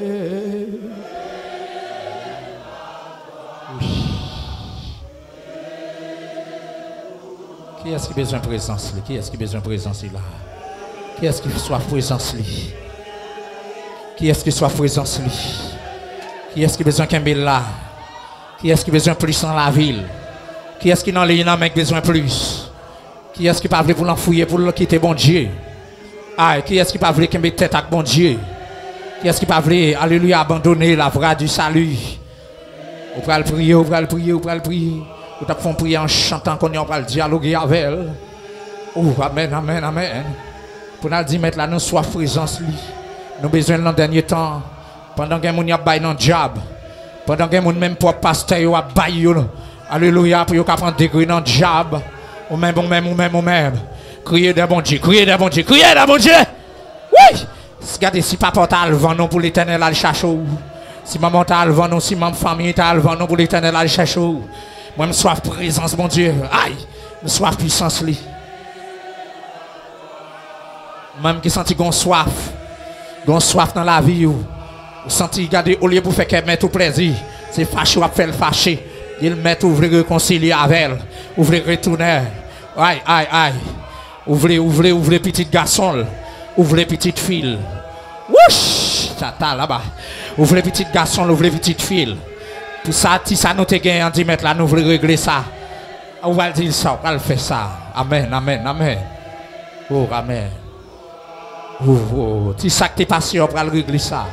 Qui est-ce qui a besoin de présence? Qui est-ce qui a besoin de présence là? Qui est-ce qui soit présence là? Qui est-ce qui soit présence là? Qui est-ce qui a besoin d'un là? Qui est-ce qui a besoin plus dans la ville? Qui est-ce qui dans les gens a besoin plus? Qui est-ce qui pas pour l'enfouiller pour le quitter bon Dieu? Ah, qui est-ce qui pas voulu qu'il mette tête avec bon Dieu? Qui est-ce qui pas voulu, alléluia, abandonner la voie du salut? Vous pouvez le prier, vous pouvez le prier, vous pouvez le prier. Vous pouvez faire prier en chantant qu'on est en train de dialoguer avec elle. Oh, amen, amen, amen. Pour nous dire, mettre là, nous soif présence, lui. Nous besoin dans le dernier temps. Pendant que nous avons dans le job. Pendant que nous même pour pasteur, nous avons alléluia, pour nous prendre degré dans le job. Ou même, ou même, ou même, ou même. Criez des bons Dieu, criez des bons Dieu, criez des bons Dieu. Oui! Regardez, si papa t'a le vent pour l'éternel, à le chercher. Si maman t'a le vent, si maman famille t'a le vent pour l'éternel, à le chercher. Moi, je soif présence, mon Dieu. Aïe! Je soif puissance, lui. Même qui senti qu'on soif. Qu'on soif dans la vie. Vous sentez, regardez, au lieu pour faire qu'elle mette tout plaisir, c'est fâché ou à faire le fâché. Il met ouvrir réconcilier avec elle. Ouvrir retourner. Aïe, aïe, aïe. Ouvrez, ouvrez, ouvrez, petit garçon. Ouvrez, petite fille. Wouch! Tata là-bas. Ouvrez, petit garçon, ouvrez, petite fille. Pour ça, si ça nous te gagne en dix mètres là, nous voulons régler ça. On va dire ça, on va faire ça. Amen, amen, amen. Oh, amen. Oh, oh. Si ça que t'es passé, on va régler ça.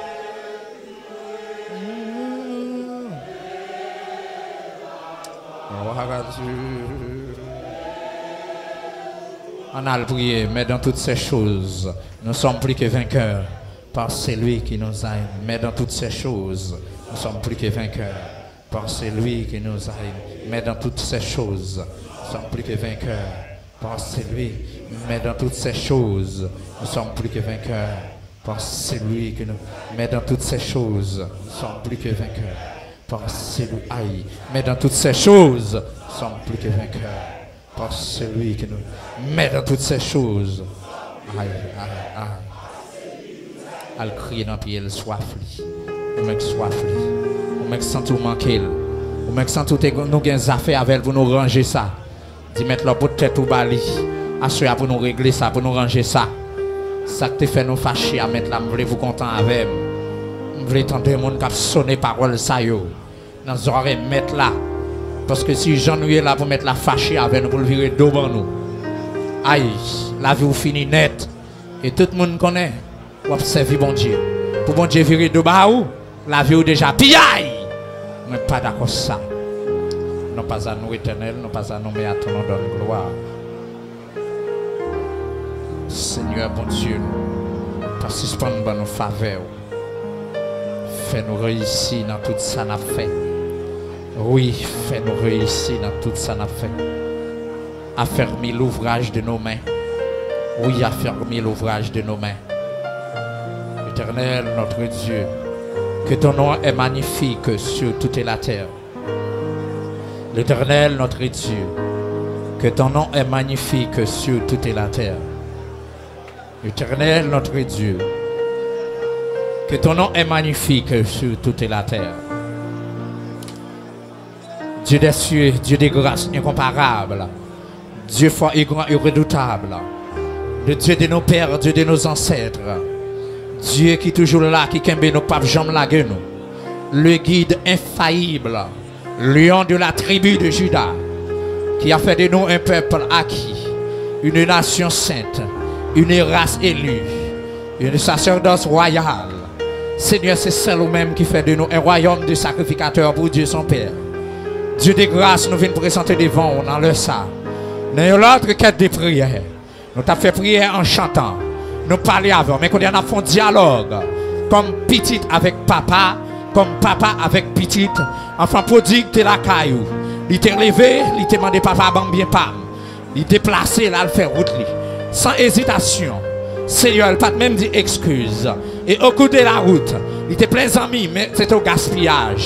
On a le prié, mais dans toutes ces choses, nous sommes plus que vainqueurs par celui qui nous aime. Mais dans toutes ces choses, nous sommes plus que vainqueurs par celui qui nous aime. Mais dans toutes ces choses, nous sommes plus que vainqueurs par celui. Mais dans toutes ces choses, nous sommes plus que vainqueurs par celui qui nous. Mais dans toutes ces choses, nous sommes plus que vainqueurs par celui. Aïe. Mais dans toutes ces choses, nous sommes plus que vainqueurs par celui qui nous. Mais dans toutes ces choses, aïe, aïe, aïe. Elle crie dans le pied, elle soif. Ou mec soif. Ou mec sent tout manquer. Ou mec sent tout nous avons des affaires avec elle pour nous ranger ça. Dis mettre la pour tête ou bali. Assurer pour nous régler ça, pour nous ranger ça. Ça te fait nous fâcher à mettre là. Je voulais vous content avec. Je voulais entendre des gens qui sonner parole ça yo. Dans les oreilles mettre là. Parce que si j'en ai là pour mettre la fâchée avec nous, pour le virer devant nous. Aïe, la vie vous finit net. Et tout le monde connaît. Vous observez bon Dieu. Pour bon Dieu virer devant vous, la vie vous déjà piaille. On n'est pas d'accord ça. Non pas à nous éternel, non pas à nous, mais à ton nom de gloire. Seigneur bon Dieu, pas suspendre dans nos faveurs. Fais-nous réussir dans tout ça qu'on a fait. Oui, fais-nous réussir dans tout ça qu'on a fait. Affermis l'ouvrage de nos mains. Oui, affermis l'ouvrage de nos mains. Éternel, notre Dieu, que ton nom est magnifique sur toute la terre. L'Éternel, notre Dieu, que ton nom est magnifique sur toute la terre. Éternel, notre Dieu, que ton nom est magnifique sur toute la terre. Dieu des cieux, Dieu des grâces incomparable, Dieu fort et grand et redoutable, le Dieu de nos pères, Dieu de nos ancêtres, Dieu qui est toujours là, qui kembe nos papes jambes la gueule, le guide infaillible, lion de la tribu de Juda, qui a fait de nous un peuple acquis, une nation sainte, une race élue, une sacerdoce royale. Seigneur, c'est celle-même qui fait de nous un royaume de sacrificateurs pour Dieu son Père. Dieu de grâce, nous venons présenter devant dans le sang. Dans l'autre quête de prière, nous t'avons fait prière en chantant. Nous parler avant, mais qu'on a fait un dialogue. Comme petite avec papa, comme papa avec petite. Enfant prodigue, t'es la caillou. Il t'est levé, il t'a demandé papa, bon bien pam. Il t'est placé là, il fait route. Sans hésitation. Seigneur, pas même dit excuse. Et au cours de la route, il était plein d'amis, mais c'est au gaspillage.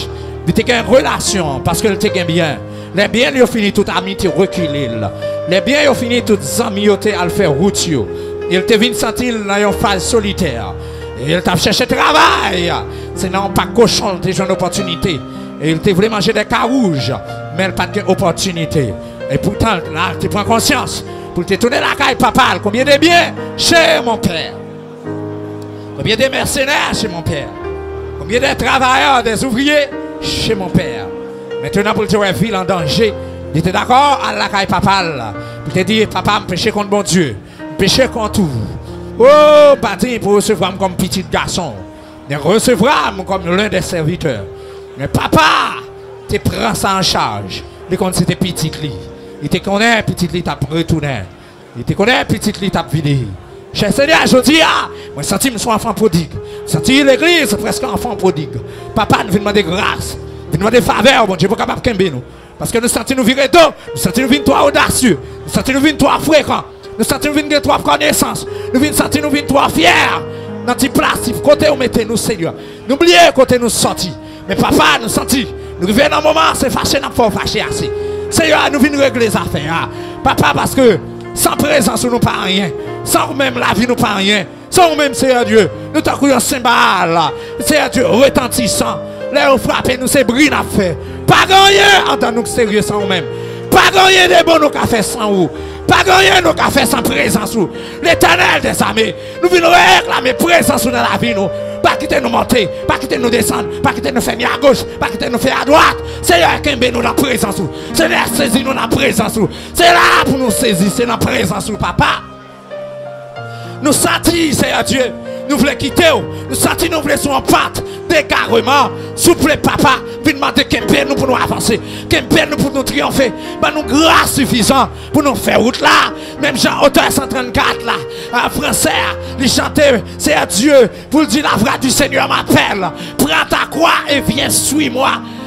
Il te gagne relation parce que te gagne bien. Les biens, ils ont fini toute amitié reculer. Les biens, ils ont fini toute amis à le faire route. Il te vient sentir dans une phase solitaire. Et il t'a cherché travail. C'est non pas cochon, tu as une opportunité. Et il te voulait manger des carouges, mais il n'a pas d'opportunité. Et pourtant, là, tu prends conscience. Pour te tourner la caille, papa, combien de biens chez mon père. Combien de mercenaires chez mon père. Combien de travailleurs, des ouvriers chez mon père. Maintenant, pour te voir ville en danger, il était d'accord à la caille, papa. Pour te dire, papa, me péché contre mon Dieu. Me péché contre tout. Oh, bâti pour recevoir comme petit garçon. Il recevra comme l'un des serviteurs. Mais papa, tu prends ça en charge. Il comme c'était petit lit. Il te connaît, petit lit t'a retourné. Il te connaît, petit lit t'a vidé. Cher Seigneur, je dis, ah, moi, je sens que je suis enfant prodigue. Je sens que l'église, c'est presque enfant prodigue. Papa, nous venons demander grâce. Nous venons demander faveur, bon Dieu, pour capable de nous. Parce que nous sentons nous virer d'eau. Nous sentons nous venir toi audacieux. Nous sentons nous venir toi fréquent. Nous sentons nous venir toi connaissance. Nous venons sentir nous venir toi fiers. Dans tes places, côté où mettez nous, Seigneur. N'oubliez côté nous sortis. Mais papa, nous sentis. Nous revenons dans un moment, c'est fâché, nous faut fâcher assez. Seigneur, nous venons régler les affaires. Papa, parce que sans présence, nous pas rien. Sans nous-mêmes, la vie, nous pas rien. Sans nous-mêmes, Seigneur Dieu, nous t'avons un cymbale. Seigneur Dieu, retentissant. Là, on frappe, nous, c'est bris à faire. Pas rien en tant que sérieux sans nous-mêmes. Pas rien de bon nous qu'a fait sans vous. Pas rien nous qu'a fait sans présence. L'Éternel des armées, nous venons réclamer présence dans la vie. Nous. Pas quitter nous monter, pas quitter nous descendre, pas quitter nous faire à gauche, pas quitter nous faire à droite. Seigneur, qu'un nous dans la présence. Seigneur, saisis nous dans la présence. C'est là pour nous saisir, c'est dans la présence, papa. Nous sentons, Seigneur Dieu, nous voulons quitter, nous sentons, nous voulons sur un patte, décarrement, s'il vous plaît, papa, puis demander qu'un père nous pour nous avancer, qu'un père nous pour nous triompher, bah nous grâce suffisante pour nous faire route là, même Jean auteur cent trente-quatre là, en français, il chantait, c'est à Dieu, pour dire la voix du Seigneur m'appelle, prends ta croix et viens, suis-moi,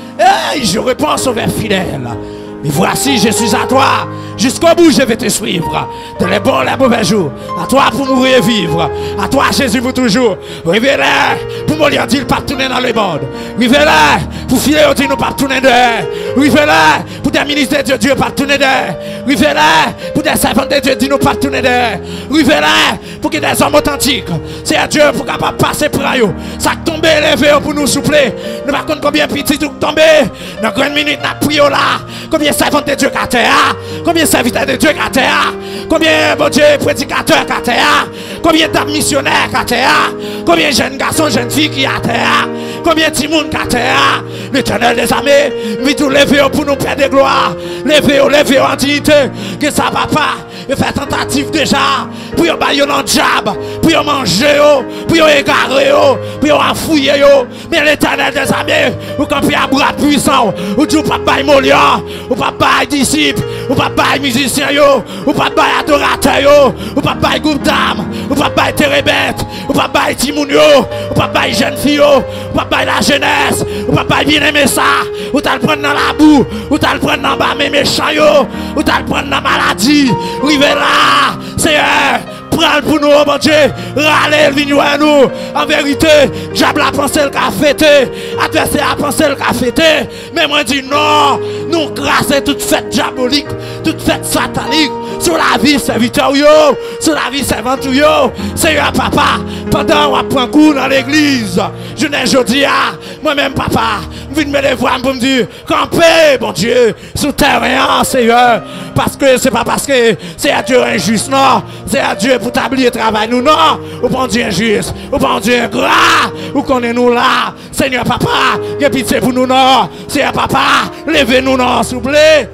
et je réponds au vers fidèle. Mais voici, je suis à toi. Jusqu'au bout, je vais te suivre. Dans les bons, les mauvais jours. À toi pour mourir et vivre. À toi, Jésus, pour toujours. Révélez pour mourir, dit, pas tourner dans le monde. Révélez pour filer, dit, nous pas tourner dehors. Révélez pour des ministres de Dieu, Dieu, pas tourner dehors. Révélez pour des servants de Dieu, dit, nous pas tourner dehors. Révélez pour que des hommes authentiques. C'est à Dieu pour capable passer pour eux. Ça tombe, levé pour nous souffler. Nous ne savons pas combien de petits tout tombé. Dans une minute, nous prions là. Combien servants de Dieu qu'à terre, combien serviteurs de Dieu qu'à terre, combien bon Dieu prédicateurs qu'à terre, combien d'âmes missionnaires qu'à terre, combien de jeunes garçons, jeunes filles qui à terre, combien de monde qu'à terre, l'Éternel des armées, nous tout lever pour nous perdre de gloire, lever, lever en dignité, que ça va pas, et faire tentative déjà, pour y bailler dans le diable, pour y manger, pour y égarer, pour y enfouiller, mais l'Éternel des armées, ou quand il y a bras puissant, ou tu pas bailler Molière, ou pas bailler disciples, ou pas bailler musiciens, ou pas bailler adorateurs, ou pas bailler groupe d'âmes, ou pas bailler térébête, ou pas bailler timoun, ou pas bailler jeune fille, ou pas bailler la jeunesse, ou pas bailler bien aimer ça, ou t'as le prendre dans la boue, ou t'as le prendre dans bas mes méchants, ou t'as le prendre dans la maladie, rive là, Seigneur. Prends pour nous, mon Dieu, râler, venez à nous. En vérité, diable a pensé le qu'a fêté, adversaire a pensé le qu'a fêté. Mais moi, je dis non, nous grâce toute fête diabolique, toute fête satanique, sur la vie serviteur, sur la vie servante, Seigneur, papa, pendant qu'on prend coup dans l'église, je n'ai jeudi à moi-même, papa, je viens me voir pour me dire, campez, mon Dieu, sous terrain, Seigneur, parce que c'est pas parce que c'est à Dieu injuste, non, c'est à Dieu pour t'oublier travail, nous, non, ou bon Dieu injuste, ou bon Dieu ingrat, ou qu'on est nous là, Seigneur, papa, il y a pitié pour nous, non, Seigneur, papa, levez-nous, non, s'il vous plaît.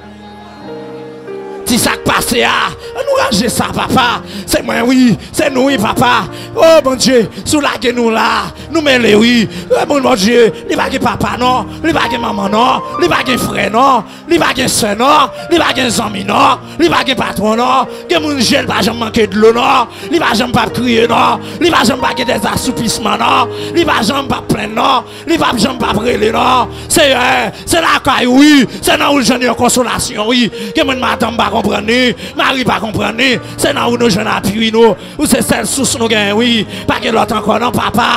Si ça passe, nous ranger ça, papa. C'est moi, oui. C'est nous, oui, papa. Oh, mon Dieu, soulagez-nous là. Nous mêlons, oui. Oh, mon Dieu, il va papa, non. Il va maman, non. Il va frère, non. Il va soeur, non. Il va amis, non. Il va patron, non. Que mon Dieu, il va jamais manquer de l'eau, non. Il va jamais pas crier, non. Il va jamais pas des assoupissements, non. Il va jamais pas plaindre, non. Il va jamais pas brûler, non. C'est c'est la caille, oui. C'est là où je n'ai consolation, oui. Que mon madame va comprendre, Marie pas comprendre, c'est là où nous jeunes appuyons, nous, ou c'est celle sous nous gagnons, oui, pas que l'autre encore, non, papa, pas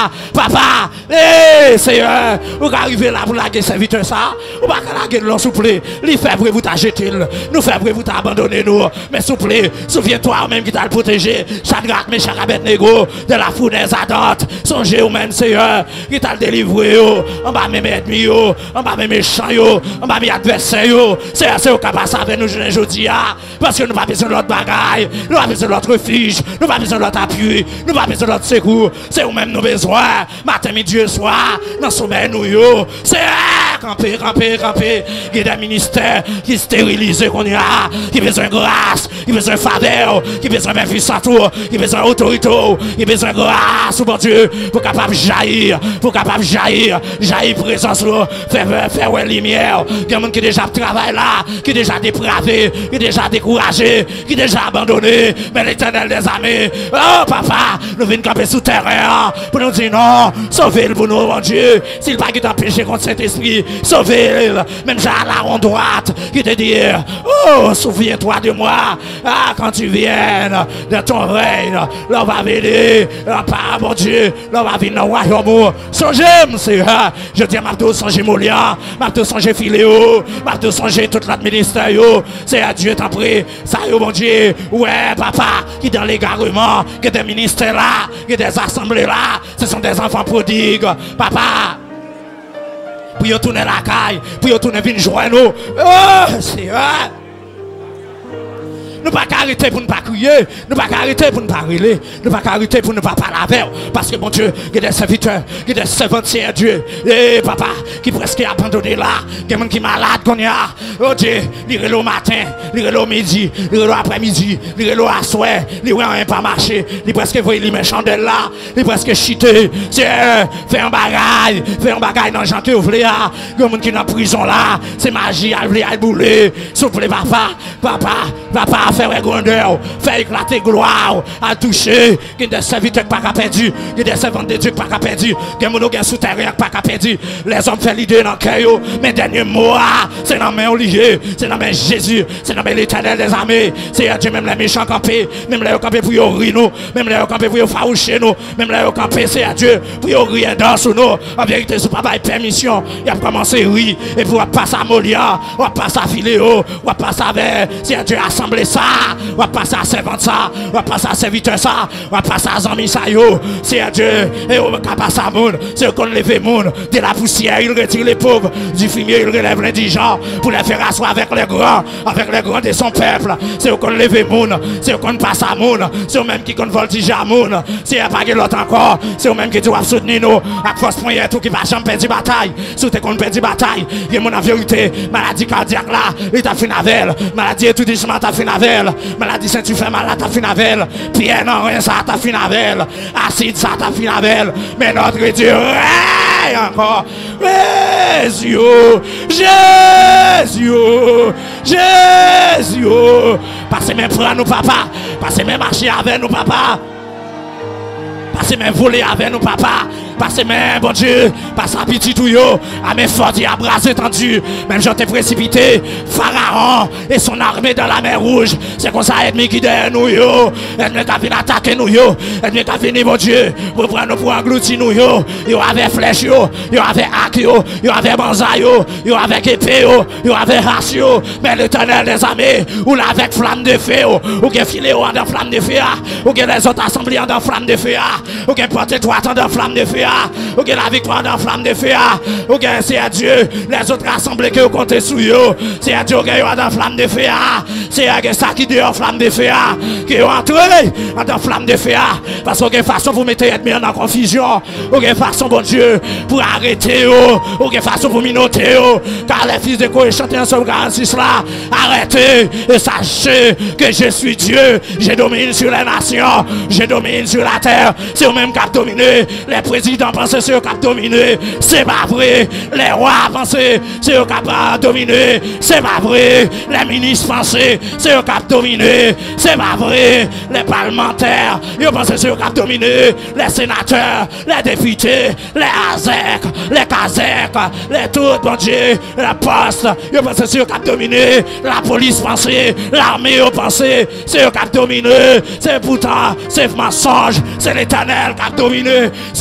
papa, eh, Seigneur, vous arrivez là pour laguer serviteur ça, ou pas laguer l'on souple, lui fait pour vous t'acheter, nous fait pour vous t'abandonner nous, mais souple, souviens-toi même qui t'a protégé, Shadrach, Meshach, Abednego, de la fournaise ardente, songez au même Seigneur, qui t'a délivré, on va même ennemis, on va même méchants, on va même adversaires, c'est assez au capable avec nous aujourd'hui, parce que nous n'avons pas besoin de l'autre bagaille, nous n'avons pas besoin de l'autre refuge, nous n'avons pas besoin de l'autre appui, nous n'avons pas besoin de l'autre secours, c'est nous-mêmes nos besoins, matin, midi, soir, dans le sommeil, nous, c'est camper, camper, camper, il y a des ministères qui stérilisent qu'on y a, qui besoin de grâce, qui besoin de faveur, qui besoin de puissance, qui besoin d'autorité, qui besoin de grâce, bon Dieu, pour capable jaillir, pour capable jaillir, jaillir présence, faire faire ouais lumière, il y a des gens qui déjà travaillent là, qui déjà dépravé, qui déjà découragé, qui déjà abandonné, mais l'Éternel des armées, oh papa, nous venons camper sous terrain pour nous dire non, sauvez-le pour nous, mon Dieu, s'il pas qui t'a péché contre Saint-Esprit, sauvez-le, même j'ai la ronde droite, qui te dit, oh, souviens-toi de moi, ah, quand tu viens de ton règne, l'on va venir, pas, mon Dieu, l'on va venir dans le royaume, songez, Seigneur, je dis à Marteau, songez Molian, Marteau, songez Philéo, Marteau, songez tout notre ministère, c'est à Dieu t'en prie, ça y est, mon Dieu, ouais, papa, qui dans l'égarement, qui des ministères là, qui des assemblées là, ce sont des enfants prodigues, papa, pour y tourner la caille, pour y tourner venir joindre nous, oh, c'est vrai. Nous ne pouvons pas arrêter pour ne pas crier, nous ne pouvons pas arrêter pour ne pas riler, nous ne pouvons pas arrêter pour ne pas parler avec, parce que mon Dieu, il y a des serviteurs, il y a des servantes, c'est Dieu, et papa, qui presque abandonné là, il y a des gens qui sont malades qu'on y a, oh Dieu, il est le matin, il est le midi, il est le après-midi, il est le à soir, il est pas marché, il est presque voyé les chandelles là, il est presque chité, c'est fait un bagaille, fait un bagaille dans le gens qui ouvrent là, il y a des gens qui sont en prison là, c'est magie, elle voulait, elle bouler, s'il vous plaît, papa, papa, papa, faire grandeur, faire éclater gloire, à toucher, il y a des serviteurs qui n'ont pas perdu, il y a des servantes de Dieu qui n'ont pas perdu, il y a des gens qui sont souterrains qui n'ont pas perdu, les hommes font l'idée dans le cœur, mais dernier mot, c'est dans la main liée, c'est dans la main Jésus, c'est dans la main l'Éternel des armées, c'est à Dieu même les méchants campés, même les campés pour y rire nous, même les campés pour y faroucher nous, même les campés c'est à Dieu pour y rire dans sous nous, en vérité, ce papa permission, il a commencé à rire, et pour passer à Molia, on va passer à Philéo, on va passer avec, c'est à Dieu assembler ça, on va passer à servante ça, on va passer à serviteur ça, on va passer à Zami ça yo, c'est à Dieu, et on va passer à monde, c'est qu'on lève monde, de la poussière, il retire les pauvres, du fumier, il relève l'indigent, pour les faire asseoir avec les grands, avec les grands de son peuple, c'est qu'on lève monde, c'est qu'on passe à monde, c'est eux même qui qu'on voltige à monde, c'est à pas l'autre encore, c'est eux même qui doivent soutenir nous, à force moyen tout qui va jamais perdre bataille, surtout qu'on perd bataille, il y a mon vérité, maladie cardiaque là, il t'a fait navel, maladie étourdissement t'a fait navel, maladie si tu fais mal à ta finavel, pierre non rien ça t'a fait navel, acide ça t'a fait navel, mais notre Dieu hey, encore, Jésus, Jésus, Jésus, passez même prendre nous papa, passez même marcher avec nous papa, passez même voler avec nous papa. Passez même, bon Dieu, passez à petit tout yo, à mes forts à bras étendus, même j'en t'ai précipité, Pharaon et son armée dans la mer rouge, c'est comme ça ennemi qui derrière nous yo, ennemi qui vient attaquer nous yo, ennemi qui vient, bon Dieu, pour prendre nous pour engloutir nous yo, yo avec flèche yo, yo avec arc yo, yo avec banza yo, yo avec épée yo, yo avec race yo, mais l'Éternel des armées, ou là avec flamme de feu, ou qui filé en dans flamme de feu, ou qui les autres assemblées en dans flamme de feu, ou qui porte toi en dans flamme de feu. Ok, la victoire dans la flamme de feu. Ok, c'est à Dieu. Les autres assemblées que vous comptez sur eux. C'est à Dieu qui est dans la flamme de feu. C'est à ça qui est dans la flamme de feu. Qui est entré dans la flamme de feu. Parce que de façon vous mettez l'ennemi en confusion. Ok, façon, bon Dieu, pour arrêter. Ok, façon pour minoter. Car les fils de Corée chantent en Somme quarante-six là. Arrêtez et sachez que je suis Dieu. Je domine sur les nations. Je domine sur la terre. C'est eux-mêmes qui ont dominé. Les présidents penser c'est eux qui ont dominé, c'est pas vrai. Les rois pensaient c'est eux qui ont dominé, c'est pas vrai. Les ministres pensaient c'est eux qui ont dominé, c'est pas vrai. Les parlementaires ils pensaient c'est eux qui ont dominé, les sénateurs, les députés, les azèques, les kazèques, les tout, bon Dieu, la poste, ils pensaient c'est eux qui ont dominé, la police pensait, l'armée ils pensaient c'est eux qui ont dominé, c'est pourtant c'est mensonge, c'est l'Éternel qui a dominé sur toute la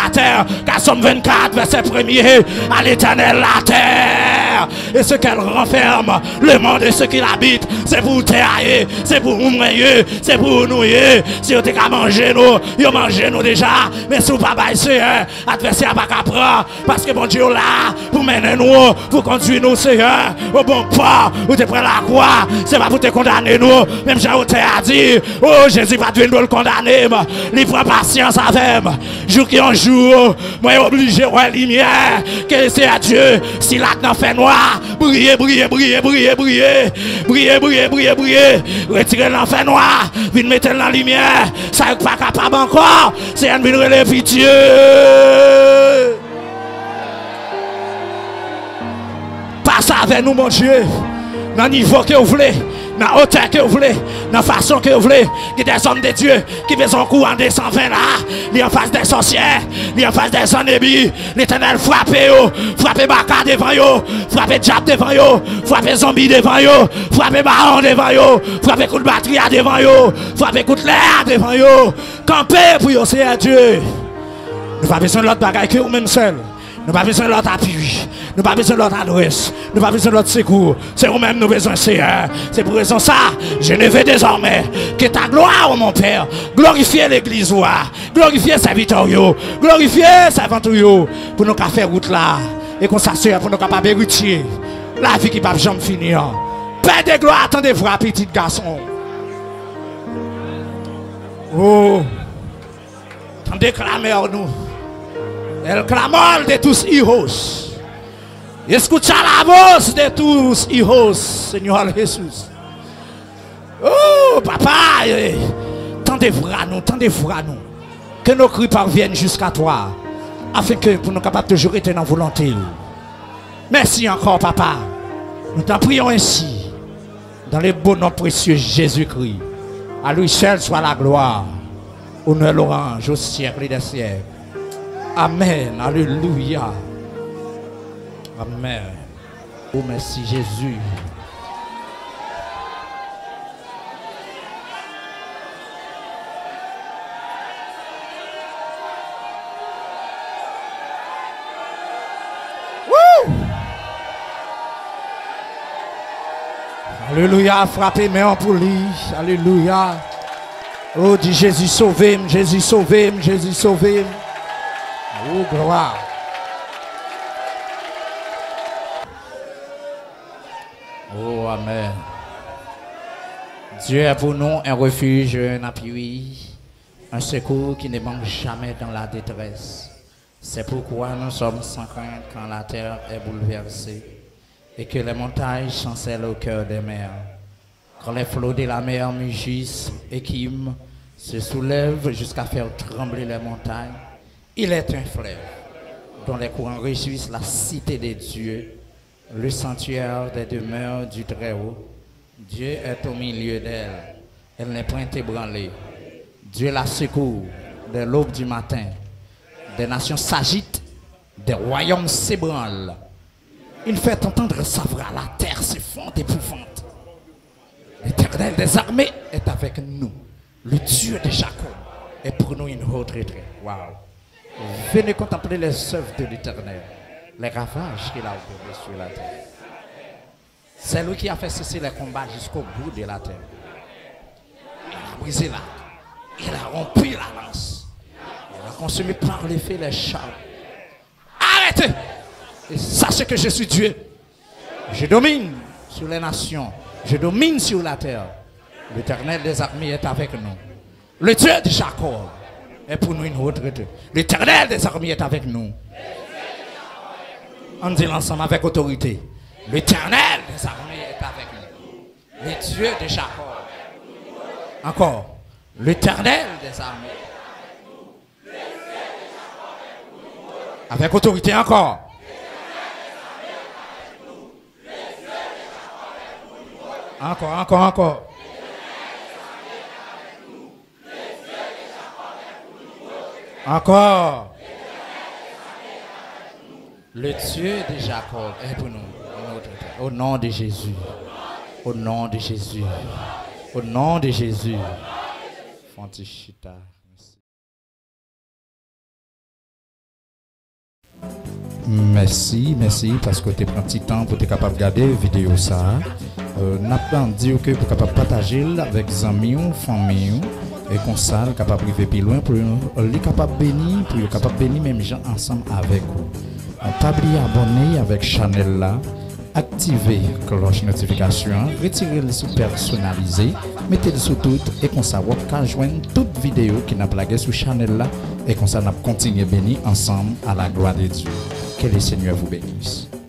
la terre. Car Somme vingt-quatre, verset premier, à l'Éternel la terre et ce qu'elle renferme, le monde et ce qu'il habite, c'est pour terrer, c'est pour nous moyer, c'est pour nous. Si vous avez qu'à manger nous, vous mangez nous déjà, mais si vous n'avez pas Seigneur, adversaire n'a pas qu'à prendre, parce que bon Dieu là, pour mener nous, pour conduire nous, Seigneur, au bon port, vous êtes prêt à la croix, c'est pas pour te condamner nous, même Jean a dit, oh Jésus va devenir le condamner, il prend patience avec moi, jour qui en jour, moi obligé de lumière, que c'est à Dieu, si la n'a fait noir, briller, briller, briller, briller, briller, briller, briller, briller, briller, retirer l'enfer noir, venir mettre dans la lumière, ça n'est pas capable encore, c'est un venir les pitié. Passe avec nous, mon Dieu, dans le niveau que vous voulez, dans la hauteur que vous voulez, dans la façon que vous voulez. Il y a des hommes de Dieu qui font son coup en deux cent vingt là, il y en face des sorcières, il y en face des ennemis. L'Éternel frappe, frappe Baka devant eux, frappe Diable devant eux, frappe Zombie devant eux, frappe Baron devant eux, frappe coup de batterie devant eux, frappe coup de l'air devant eux. Campez pour eux, c'est Dieu. Nous n'avons pas besoin de l'autre bagaille que vous-même seul. Nous n'avons pas besoin de l'autre appui. Nous n'avons pas besoin de l'autre adresse. Nous n'avons pas besoin de l'autre secours. C'est vous-même nous besoin, Seigneur. C'est pour raison ça, je ne veux désormais que ta gloire, oh mon Père. Glorifier l'église, glorifier sa victoire, glorifier sa venture, pour nous faire route là. Et qu'on s'assure pour nous capables héritier. La vie qui ne va jamais finir. Père de gloire, attendez-vous, petit garçon. Oh, attendez clamer en nous. El clamor de tus hijos. Escucha la voz de tus hijos, Señor Jesús. Oh, papa, tendez-vous à nous, tendez-vous à nous. Que nos cris parviennent jusqu'à toi. Afin que pour nous capables de toujours être dans la volonté. Merci encore, papa. Nous t'en prions ainsi. Dans le beau nom précieux Jésus-Christ. À lui seul soit la gloire. Honneur l'orange au siècle des siècles. Amen. Alléluia. Amen. Oh, merci Jésus. Woo! Alléluia. Frappez main pour lui. Alléluia. Oh, dit Jésus sauvez-moi, Jésus sauvez-moi, Jésus sauvez-moi. Oh, gloire. Oh, amen. Dieu est pour nous un refuge, un appui, un secours qui ne manque jamais dans la détresse. C'est pourquoi nous sommes sans crainte quand la terre est bouleversée et que les montagnes chancellent au cœur des mers. Quand les flots de la mer mugissent et qu'hymne se soulèvent jusqu'à faire trembler les montagnes. Il est un fleuve dont les courants réjouissent la cité des dieux, le sanctuaire des demeures du Très-Haut. Dieu est au milieu d'elle, elle n'est point ébranlée. Dieu la secourt dès l'aube du matin. Des nations s'agitent, des royaumes s'ébranlent. Il fait entendre sa voix, la terre se fond d'épouvante. L'Éternel des armées est avec nous. Le Dieu de Jacob est pour nous une haute retraite. Wow. Venez contempler les œuvres de l'Éternel, les ravages qu'il a opérés sur la terre. C'est lui qui a fait cesser les combats jusqu'au bout de la terre. Il a brisé l'arc, il a rompu la lance, il a consumé par les feux les chars. Arrêtez et sachez que je suis Dieu. Je domine sur les nations, je domine sur la terre. L'Éternel des armées est avec nous. Le Dieu de Jacob est pour nous une retraite. L'Éternel des armées est avec nous. On dit l'ensemble avec autorité. L'Éternel des armées est avec nous. Le Dieu de Jacob. Encore. L'Éternel des armées. Avec autorité encore. Encore, encore, encore. Encore. Le Dieu de Jacob est pour nous. Au nom de Jésus. Au nom de Jésus. Au nom de Jésus. Fontichita. Merci, merci parce que tu prends un petit temps pour être capable de regarder la vidéo ça. Euh, n'a pas dire que pour capable partager avec amis ou famille et comme ça capable arriver plus loin pour les capable bénir pour capable bénir même gens ensemble avec vous. Pas oublier abonner avec channel là, activer cloche notification, retirer le sous personnalisé, mettez le sous tout et comme ça vous pouvez joindre toute vidéo qui n'a plagué sur channel là et comme ça n'a continuer bénir ensemble à la gloire de Dieu. Que le Seigneur vous bénisse.